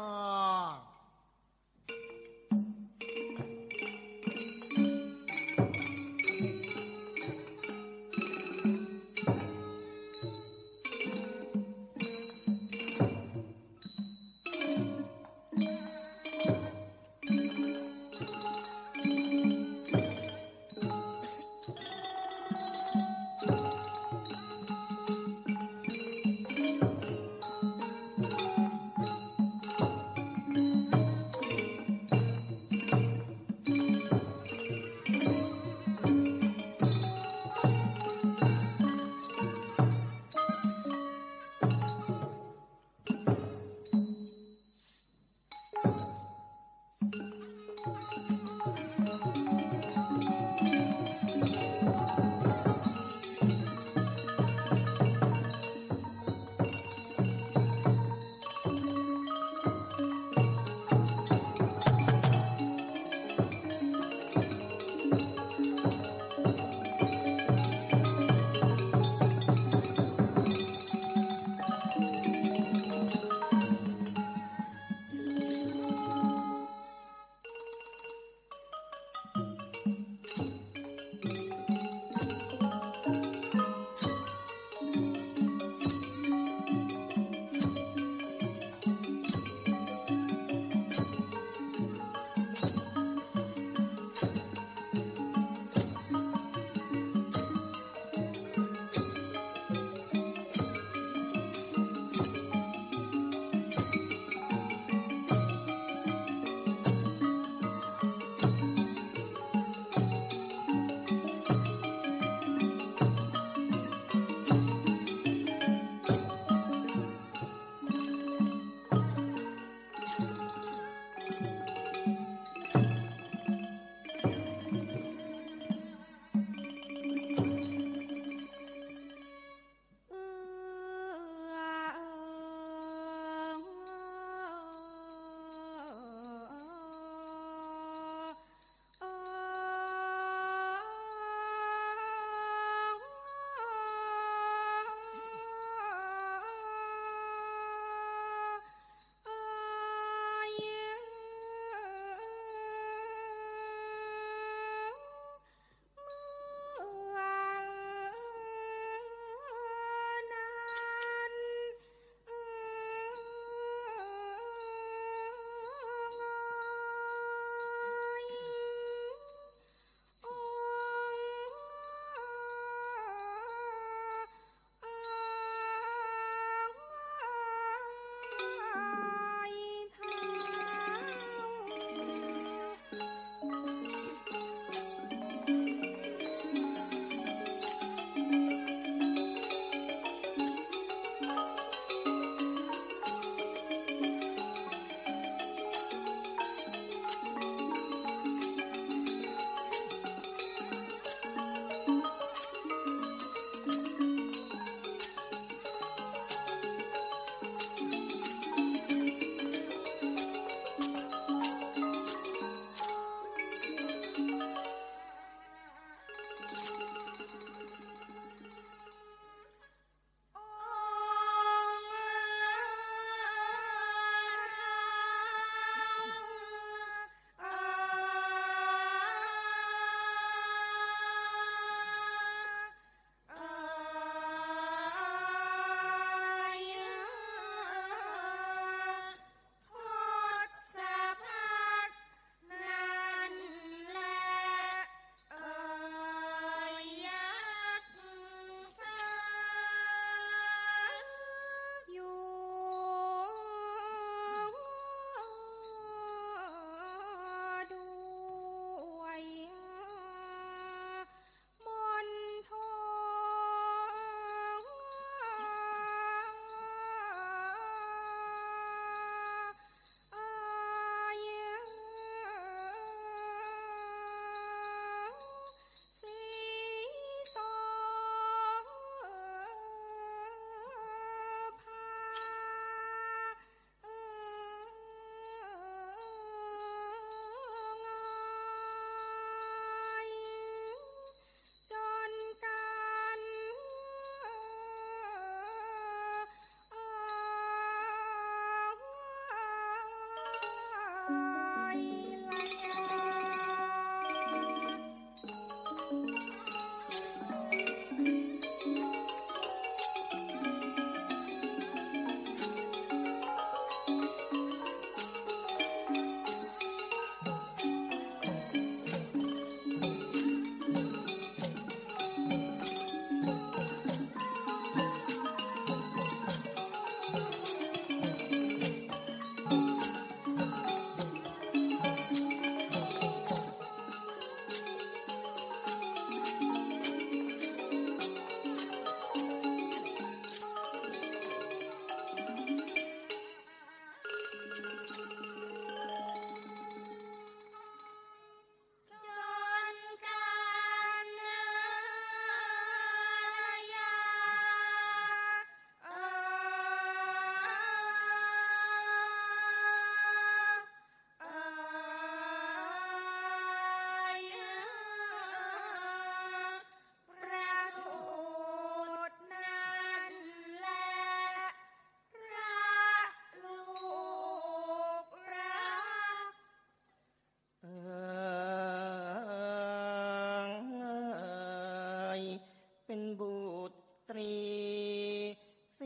ยเป็นบุตรีสี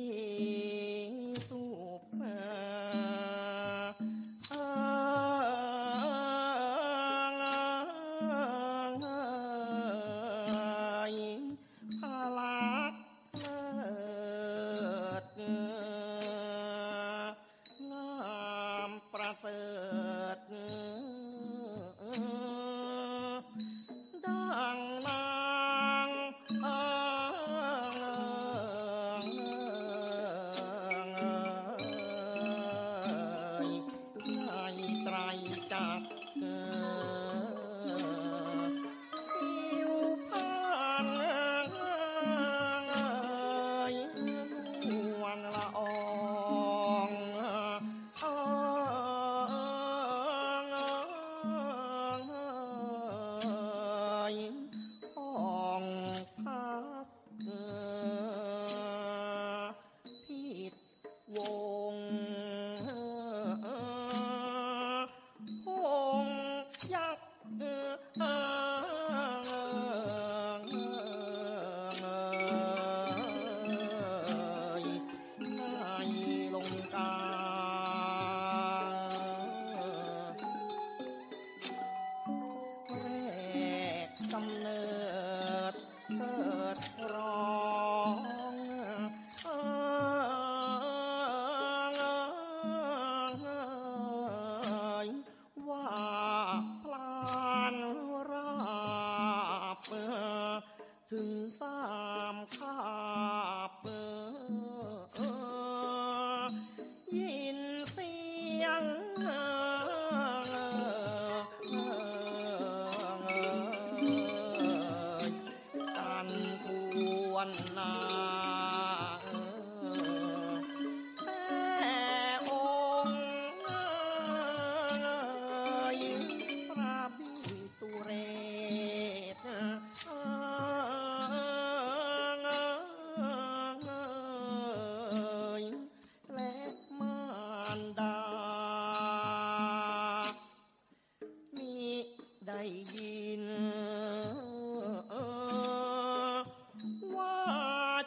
สุภาพาลักเลิศงามประเสริฐดังนางในไตรจักรผิวพรรณวันละอองห้องพักผิดวงพงยักษ์ให้ลงกาแรกกำเนิดเกิดร้องว่าพลานราบถึง3 คาบยินเสียงกันควรนาแต่องค์พระบิตุเรศและมารดามิได้ยินว่า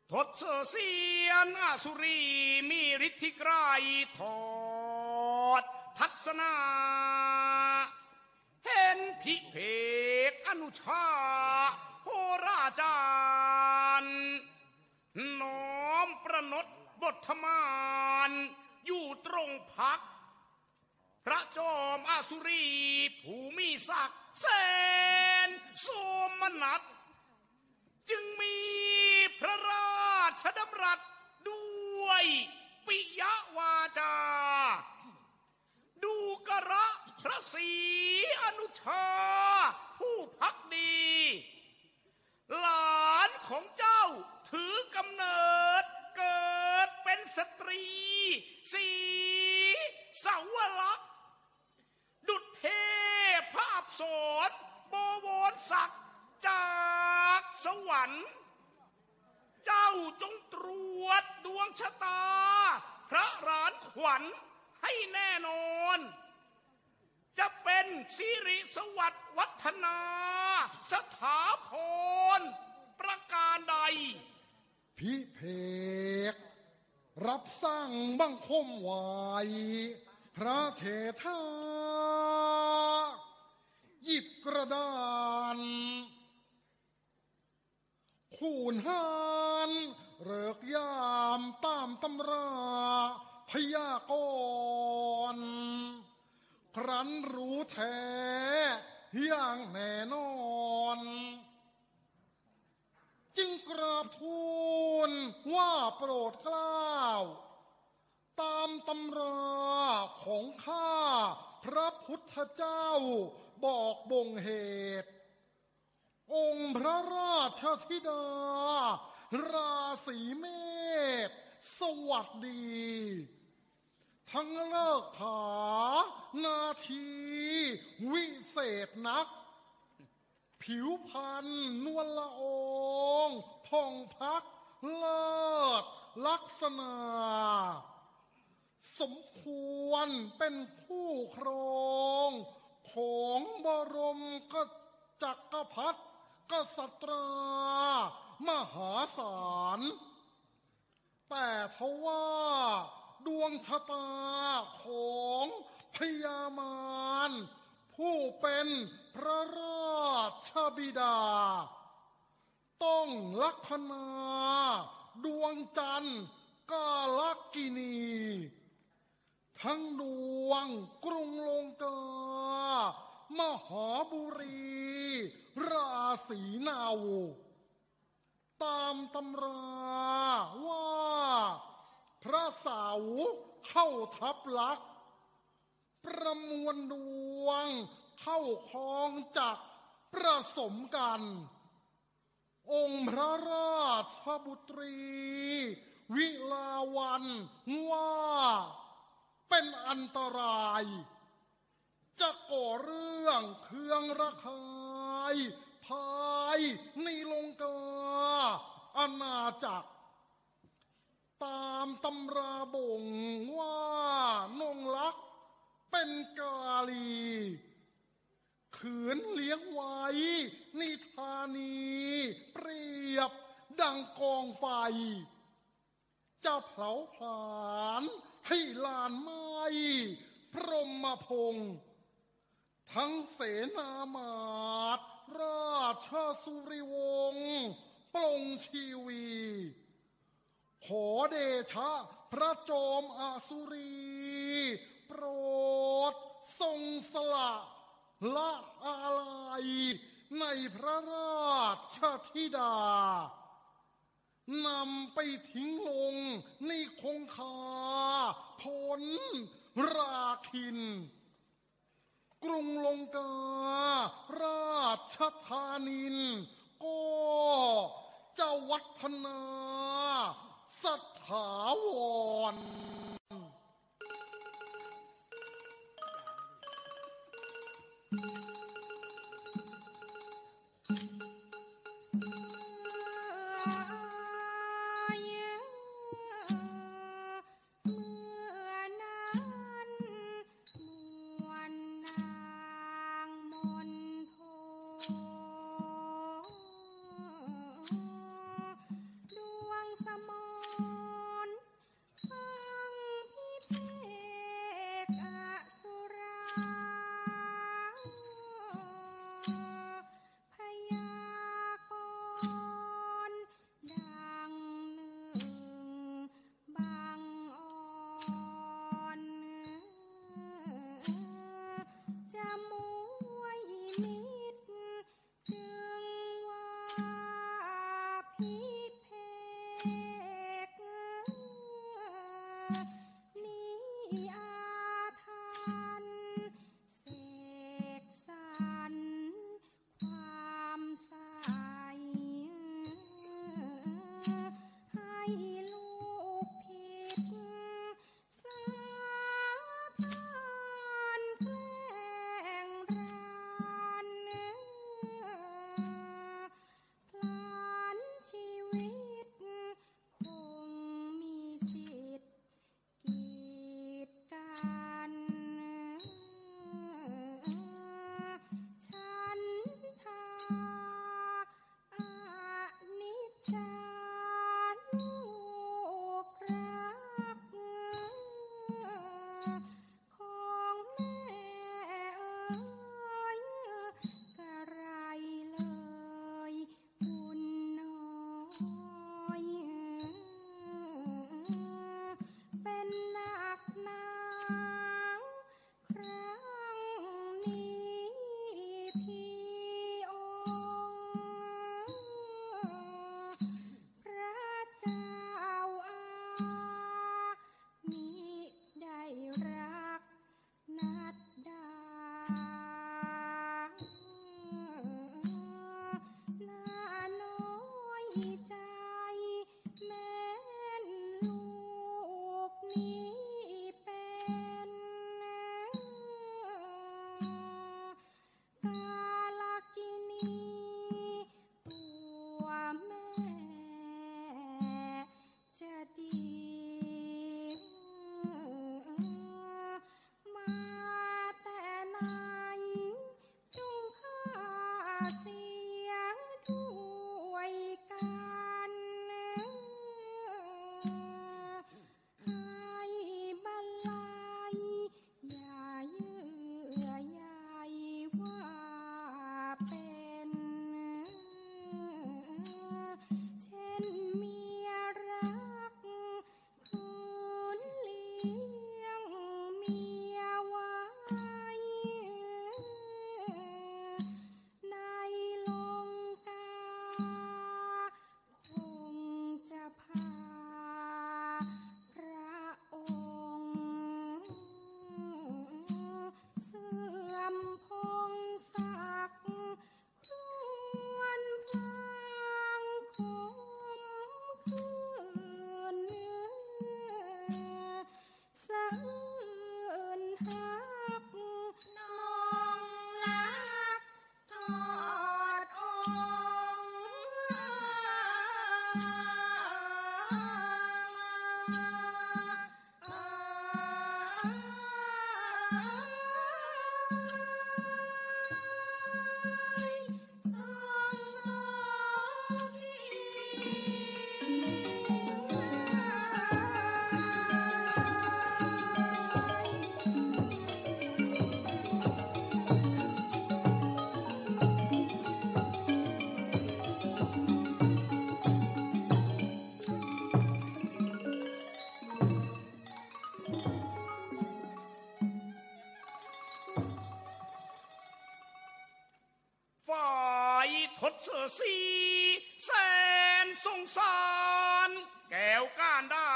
ทศเสียนอสุรีมีฤทธิ์ที่ไกรถอดทัศนาเห็นพิเพกอนุชาโหราจารย์น้อมประนดบทมานอยู่ตรงพักพระจอมอสุรีผู้มีศักดิ์แสนโสมนัสจึงมีพระราชดำรัสด้วยปิยวาจาดูกระพระศรีอนุชาผู้พักดีหลานของเจ้าถือกำเนิดเกิดเป็นสตรีสีสาวลักษณ์ดุจเทพพระอัปสรบวรศักดิ์จากสวรรค์เจ้าจงตรวจดวงชะตาพระหลานขวัญให้แน่นอนจะเป็นสิริสวัสดิ์วัฒนาสถาพรประการใดพิเพกรับสร้างบังคมไหวพระเถทาหยิบกระดานคูณหารเริกยามตามตำราพยากรณ์ครั้นรู้แท้อย่างแน่นอนจึงกราบทูลว่าโปรดเกล้าตามตำราของข้าพระพุทธเจ้าบอกบ่งเหตุองค์พระราชธิดาราศีเมษสวัสดีทั้งเลิกถานาทีวิเศษนักผิวพรรณนวลละอองผ่องพักเลิศลักษณะสมควรเป็นคู่ครองของบรมจักรพรรดิกษัตริย์มหาศาลแต่ทว่าดวงชะตาของพญามารผู้เป็นพระราชบิดาต้องลัคนาดวงจันทร์กาลกินีทั้งดวงกรุงลงกามหาบุรีราศีเนาตามตำราว่าพระเสาร์เข้าทับลักษณ์ประมวลดวงเข้าคล้องจักรประสมกันองค์พระราชบุตรีวิลาวันว่าเป็นอันตรายจะก่อเรื่องเคืองระคายภายในลงกาอาณาจักรตามตำราบ่งว่านงลักษ์เป็นกาลีขืนเลี้ยงไว้ในธานีเปรียบดังกองไฟจะเผาผลาญให้ลานไม้พรหมพงษ์ทั้งเสนามาตรราชสุริวงศ์ปลงชีวีขอเดชะพระจอมอสุรีโปรดทรงสละละอาลัยในพระราชธิดานำไปทิ้งลงในคงคาพ้นราคินกรุงลงการาชธานินก็จะวัฒนาสถาวรดวงพิเภกนี้อาถรรพ์เสกสรรความใสให้ลูกผิดสาธรแกล้งรันพลันชีวิตคงมีจิตกีดกันฉันทาอนิจจาลูกรักของแม่เอ๋ยกะไรเลยบุญน้อยเป็นหนักหนาครั้งนี้พี่องค์พระเจ้าอามิได้รักนัดดาหน้าน้อยใจแม้นลูกนี้เป็นกาลกินีตัวแม่จะดีมาแต่ไหนจงฆ่าเสียด้วยกันให้บันไลอย่าเยื่อใยว่าเป็นเช่นเมียรักคืนเลี้ยงเมียไว้ในลงกาคงจะพาพระองค์เสื่อมพงศักดิ์ครวนพลางคมคืนสะอื้นหักน้องรักทอดองสองโสฝ่ายทศสีแสนสงสารแก้วก้านดา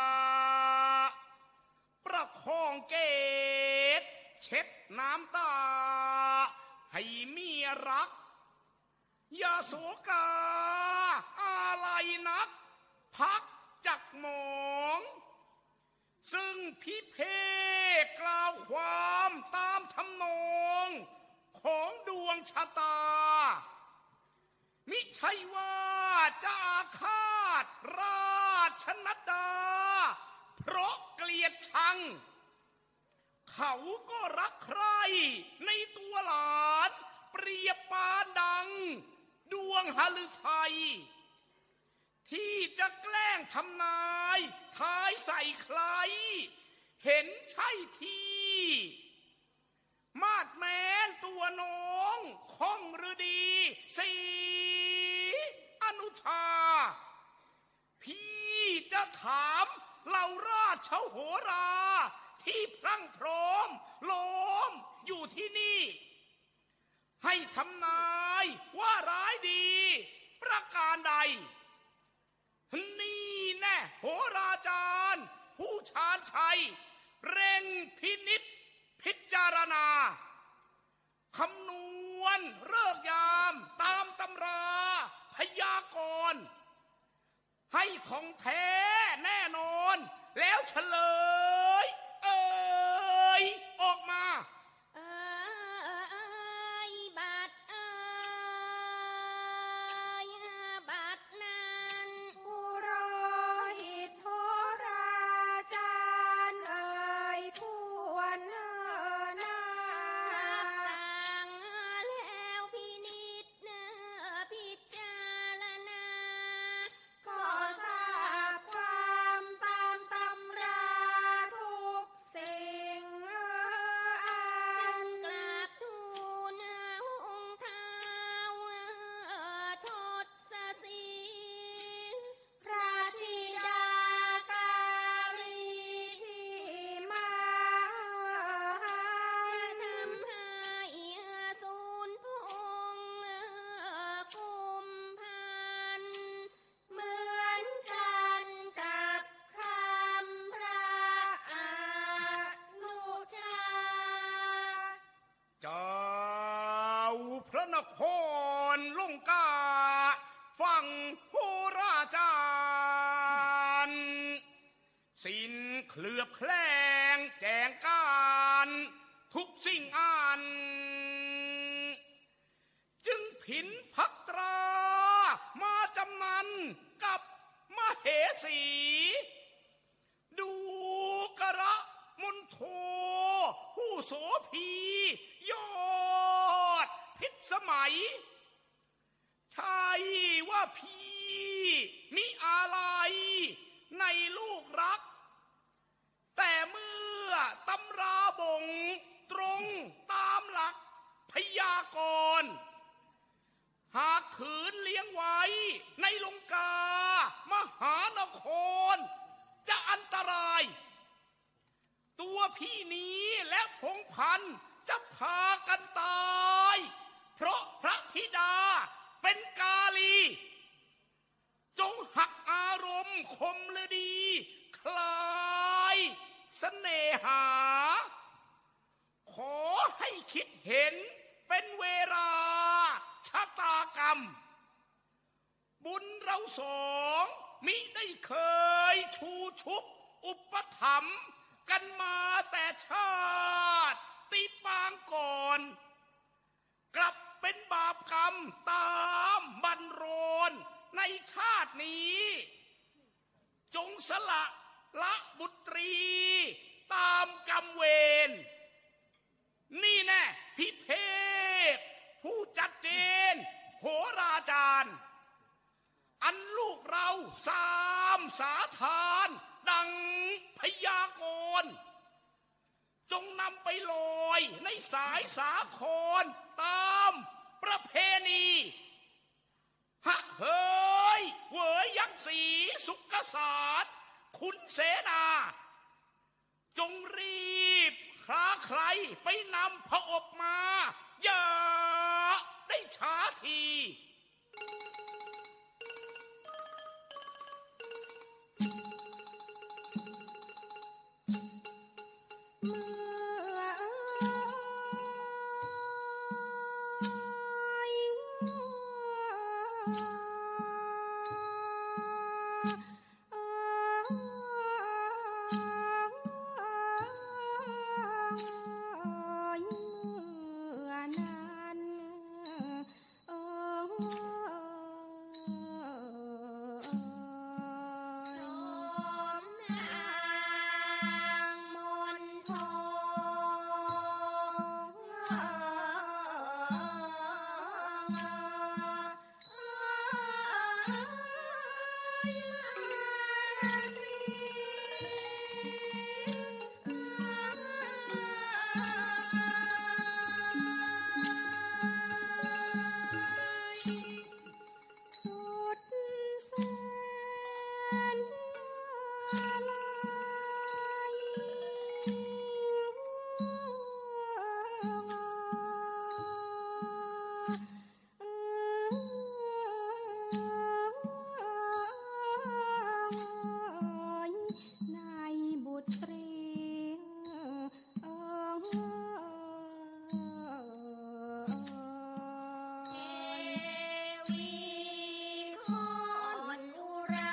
ประคองเกศเช็ดน้ำตาให้เมียรักอย่าโศกาอะไรนักพักจักหมองซึ่งพิเภกกล่าวความตามทำนองของดวงชะตามิใช่ว่าจะอาฆาตราชนัดดาเพราะเกลียดชังเขาก็รักใครในตัวหลานเปรียบปานดังดวงหฤทัยที่จะแกล้งทำนายทายใส่ใครเห็นใช่ที่มาดแม้นตัวน้องคงฤดีสีอนุชาพี่จะถามเหล่าราชโหราที่พรั่งพร้อมล้อมอยู่ที่นี่ให้ทำนายว่าร้ายดีประการใดนี่แน่โหราจารย์ผู้ชาญชัยเร่งพินิจพิจารณาคำนวณฤกษ์ยามตามตำราพยากรณ์ให้ของแท้แน่นอนแล้วเฉลยออกมาบัดบัดนั้นผู้รอหิตโหราจารย์ผู้วันนาสั่งแล้วพินิจพิจารณาก็ทราบความตามตำราทุกสิ่งกราบทูลองค์ท้าวทศสีพระธิดากาลีที่มาทำให้สูญพงกุมพันเหมือนกันกับคำพระอนุชาเจ้าพระนครลงกาฟังโหราจารย์สิ้นเคลือบแคลงแจงการทุกสิ่งอันจึงผินพักตรามาจำนันกับมเหสี ดูกระมุนโทผู้โสภียอดพิสมัยใช่ว่าพี่มิอะไรในลูกรักแต่เมื่อตำราบ่งตรงตามหลักพยากรณ์หากขืนเลี้ยงไว้ในลงกามหานครจะอันตรายตัวพี่นี้และพงศ์พันธ์จะพากันตายเพราะพระธิดาเป็นกาลีจงหักอารมณ์คมฤดีคลายเสน่หาขอให้คิดเห็นเป็นเวลาชะตากรรมบุญเราสองมิได้เคยชูชุบอุปถัมภ์กันมาแต่ชาติติปางก่อนกลับเป็นบาปกรรมตามบันรนในชาตินี้จงสละละบุตรีตามกรรมเวรนี่แน่พิเภกผู้จัดเจนโหราจารย์อันลูกเราสามสาทานดังพยากรณ์จงนำไปลอยในสายสาครตามประเพณีหะเฮยเวยยักษ์สีสุกษาดขุนเสนาจงรีบคลาใครไปนำพระอบมาอย่าได้ช้าทียในบุตรีเอวีคนอุรา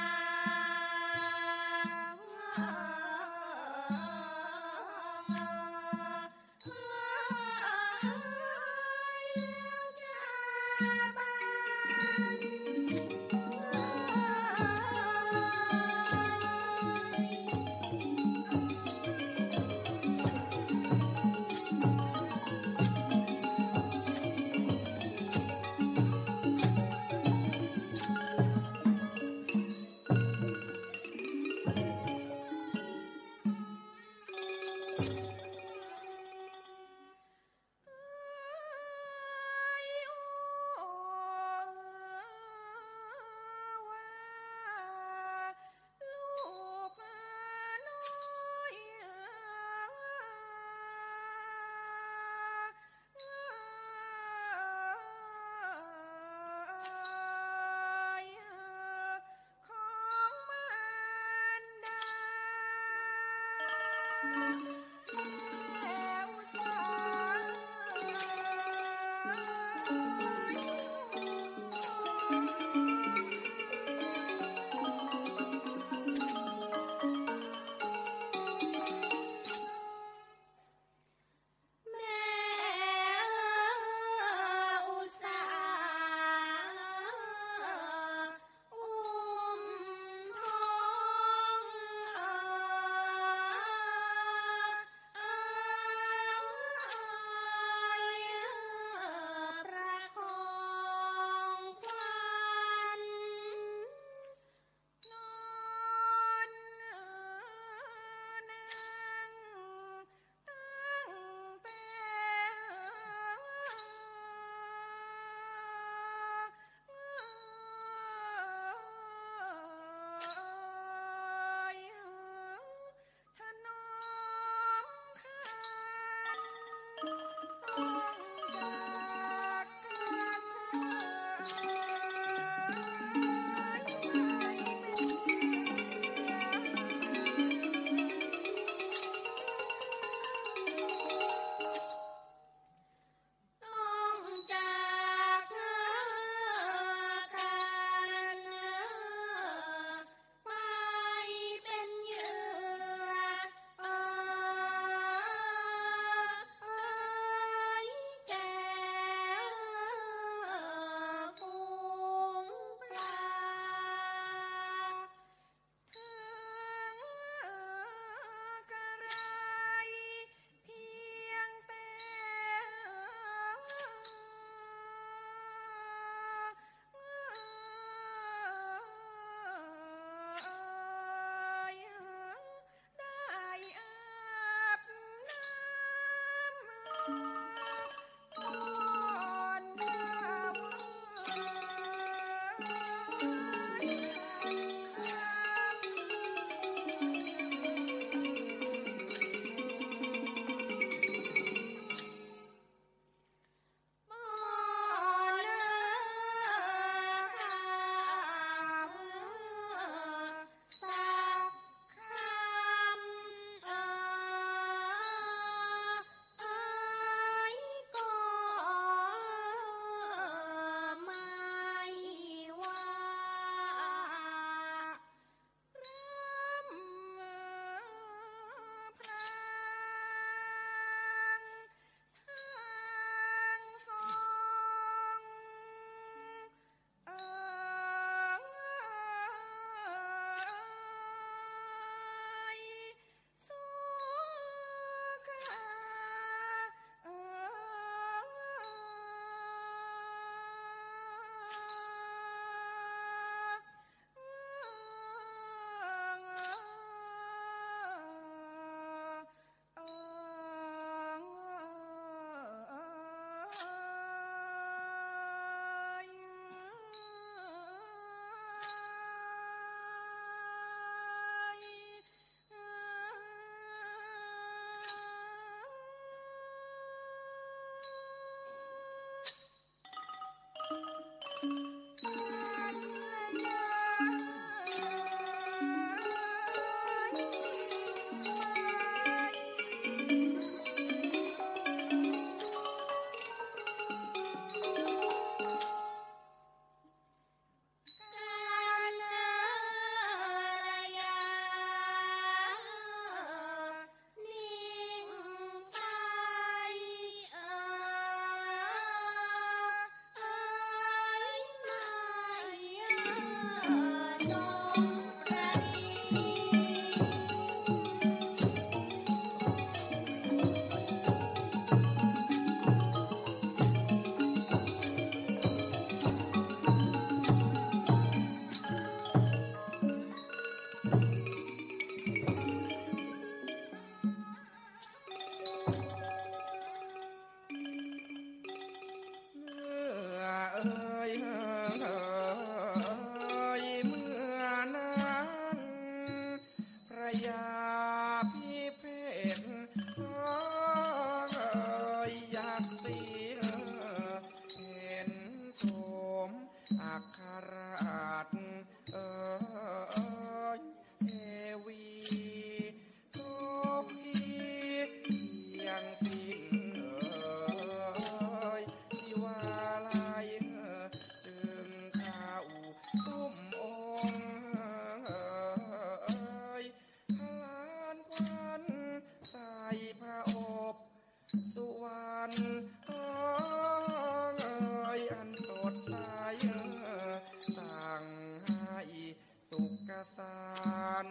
สาร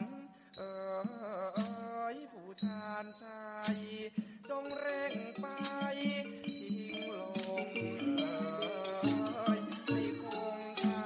ผู้ชานชายจงเร่งไปทิ้งลงในคงคา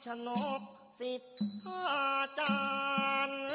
ชนกสิทธาจารย์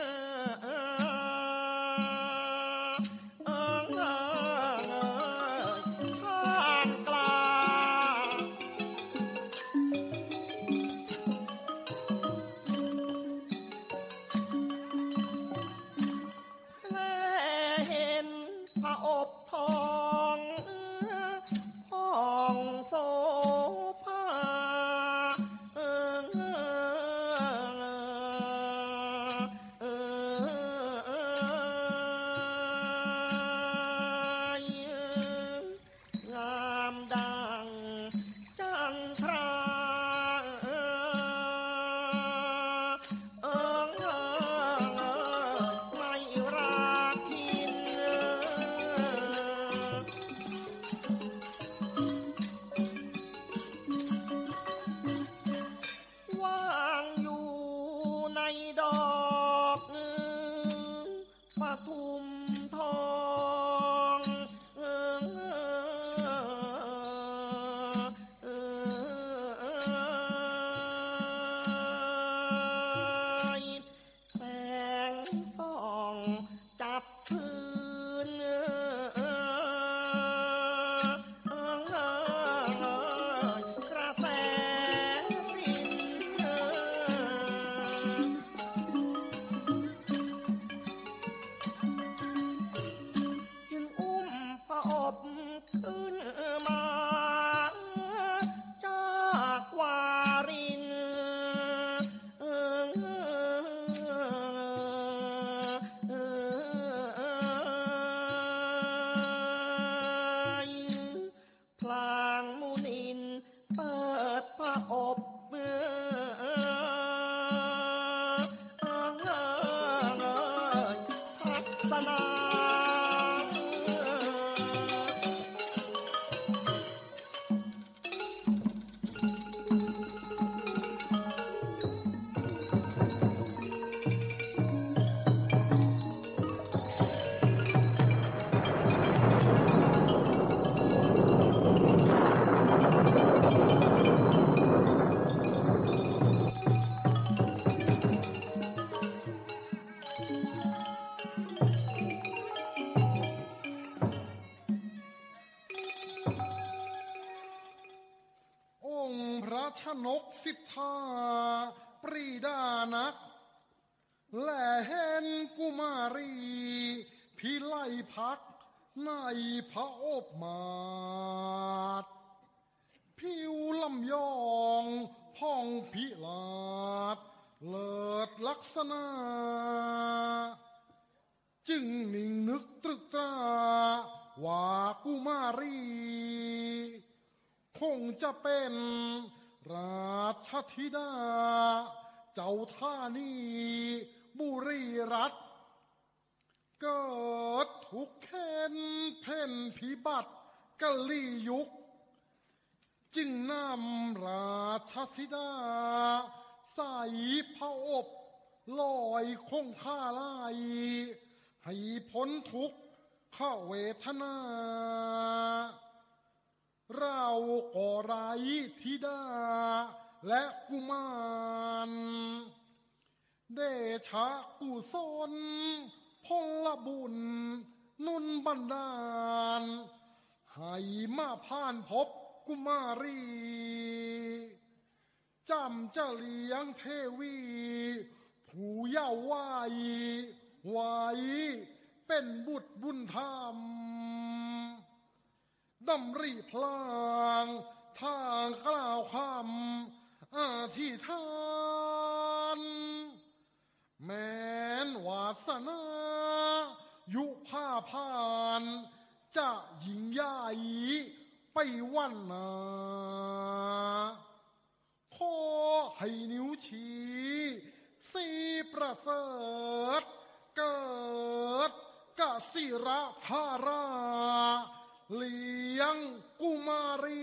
ชนกสิทธาปรีดานักและเห็นกุมารีพิไลพักในพระโอษฐ์มาศผิวลำยองพ่องพิลาดเลิศลักษณะจึงนิ่งนึกตรึกตราว่ากุมารีคงจะเป็นราชธิดาเจ้าท่านีบุรีรัตน์เกิดทุกข์เข็นเพ่นพิบัติกะลียุคจึงนำราชธิดาใส่พระอบลอยคงค่าลายให้พ้นทุกข์ข้าเวทนาเราก็ไร้ธิดาและกุมารเดชะกุศลพลบุญนุนบันดาลให้มาผ่านพบกุมารีจำจะเลี้ยงเทวีผู้เยาว์วัยไว้เป็นบุตรบุญธรรมดำริพลางทางกล่าวคำอธิษฐานแม้นวาสนายุภาพานจะยิ่งใหญ่ไปวันนาขอให้นิ้วชี้สีประเสริฐเกิดกสิระภาราเลี้ยงกุมารี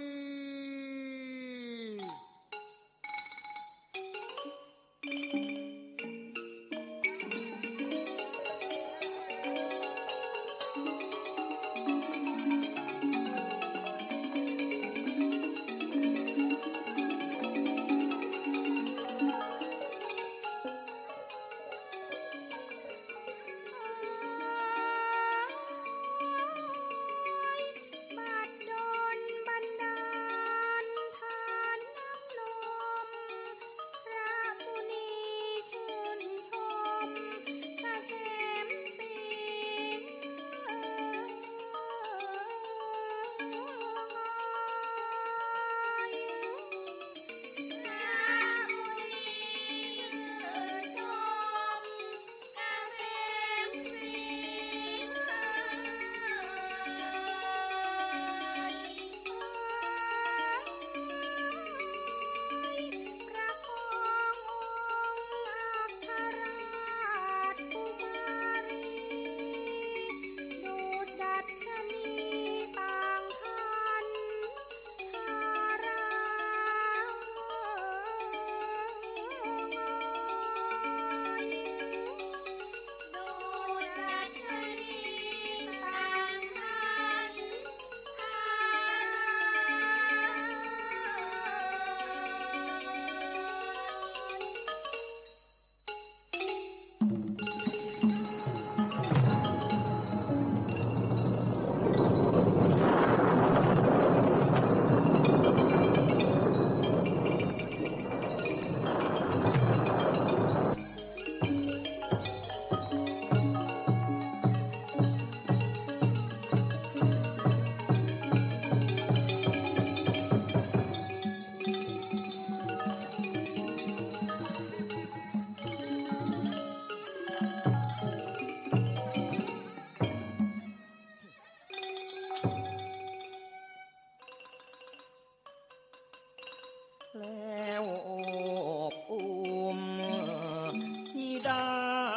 วโอบอุ้มที่ดา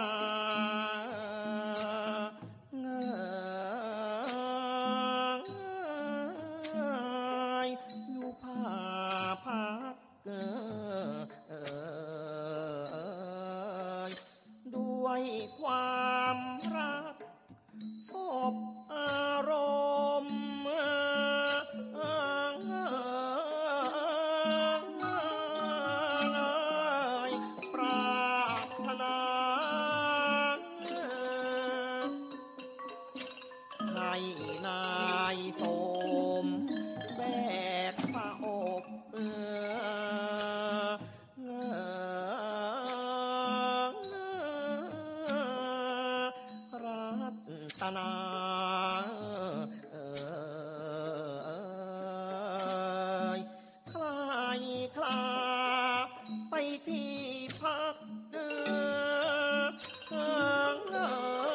อยู่ผ้าพักด้วยความรักสบอารมณ์ปรารถนาให้นายสมแบกพระอกรัตนาคลายคลาไปที่พัก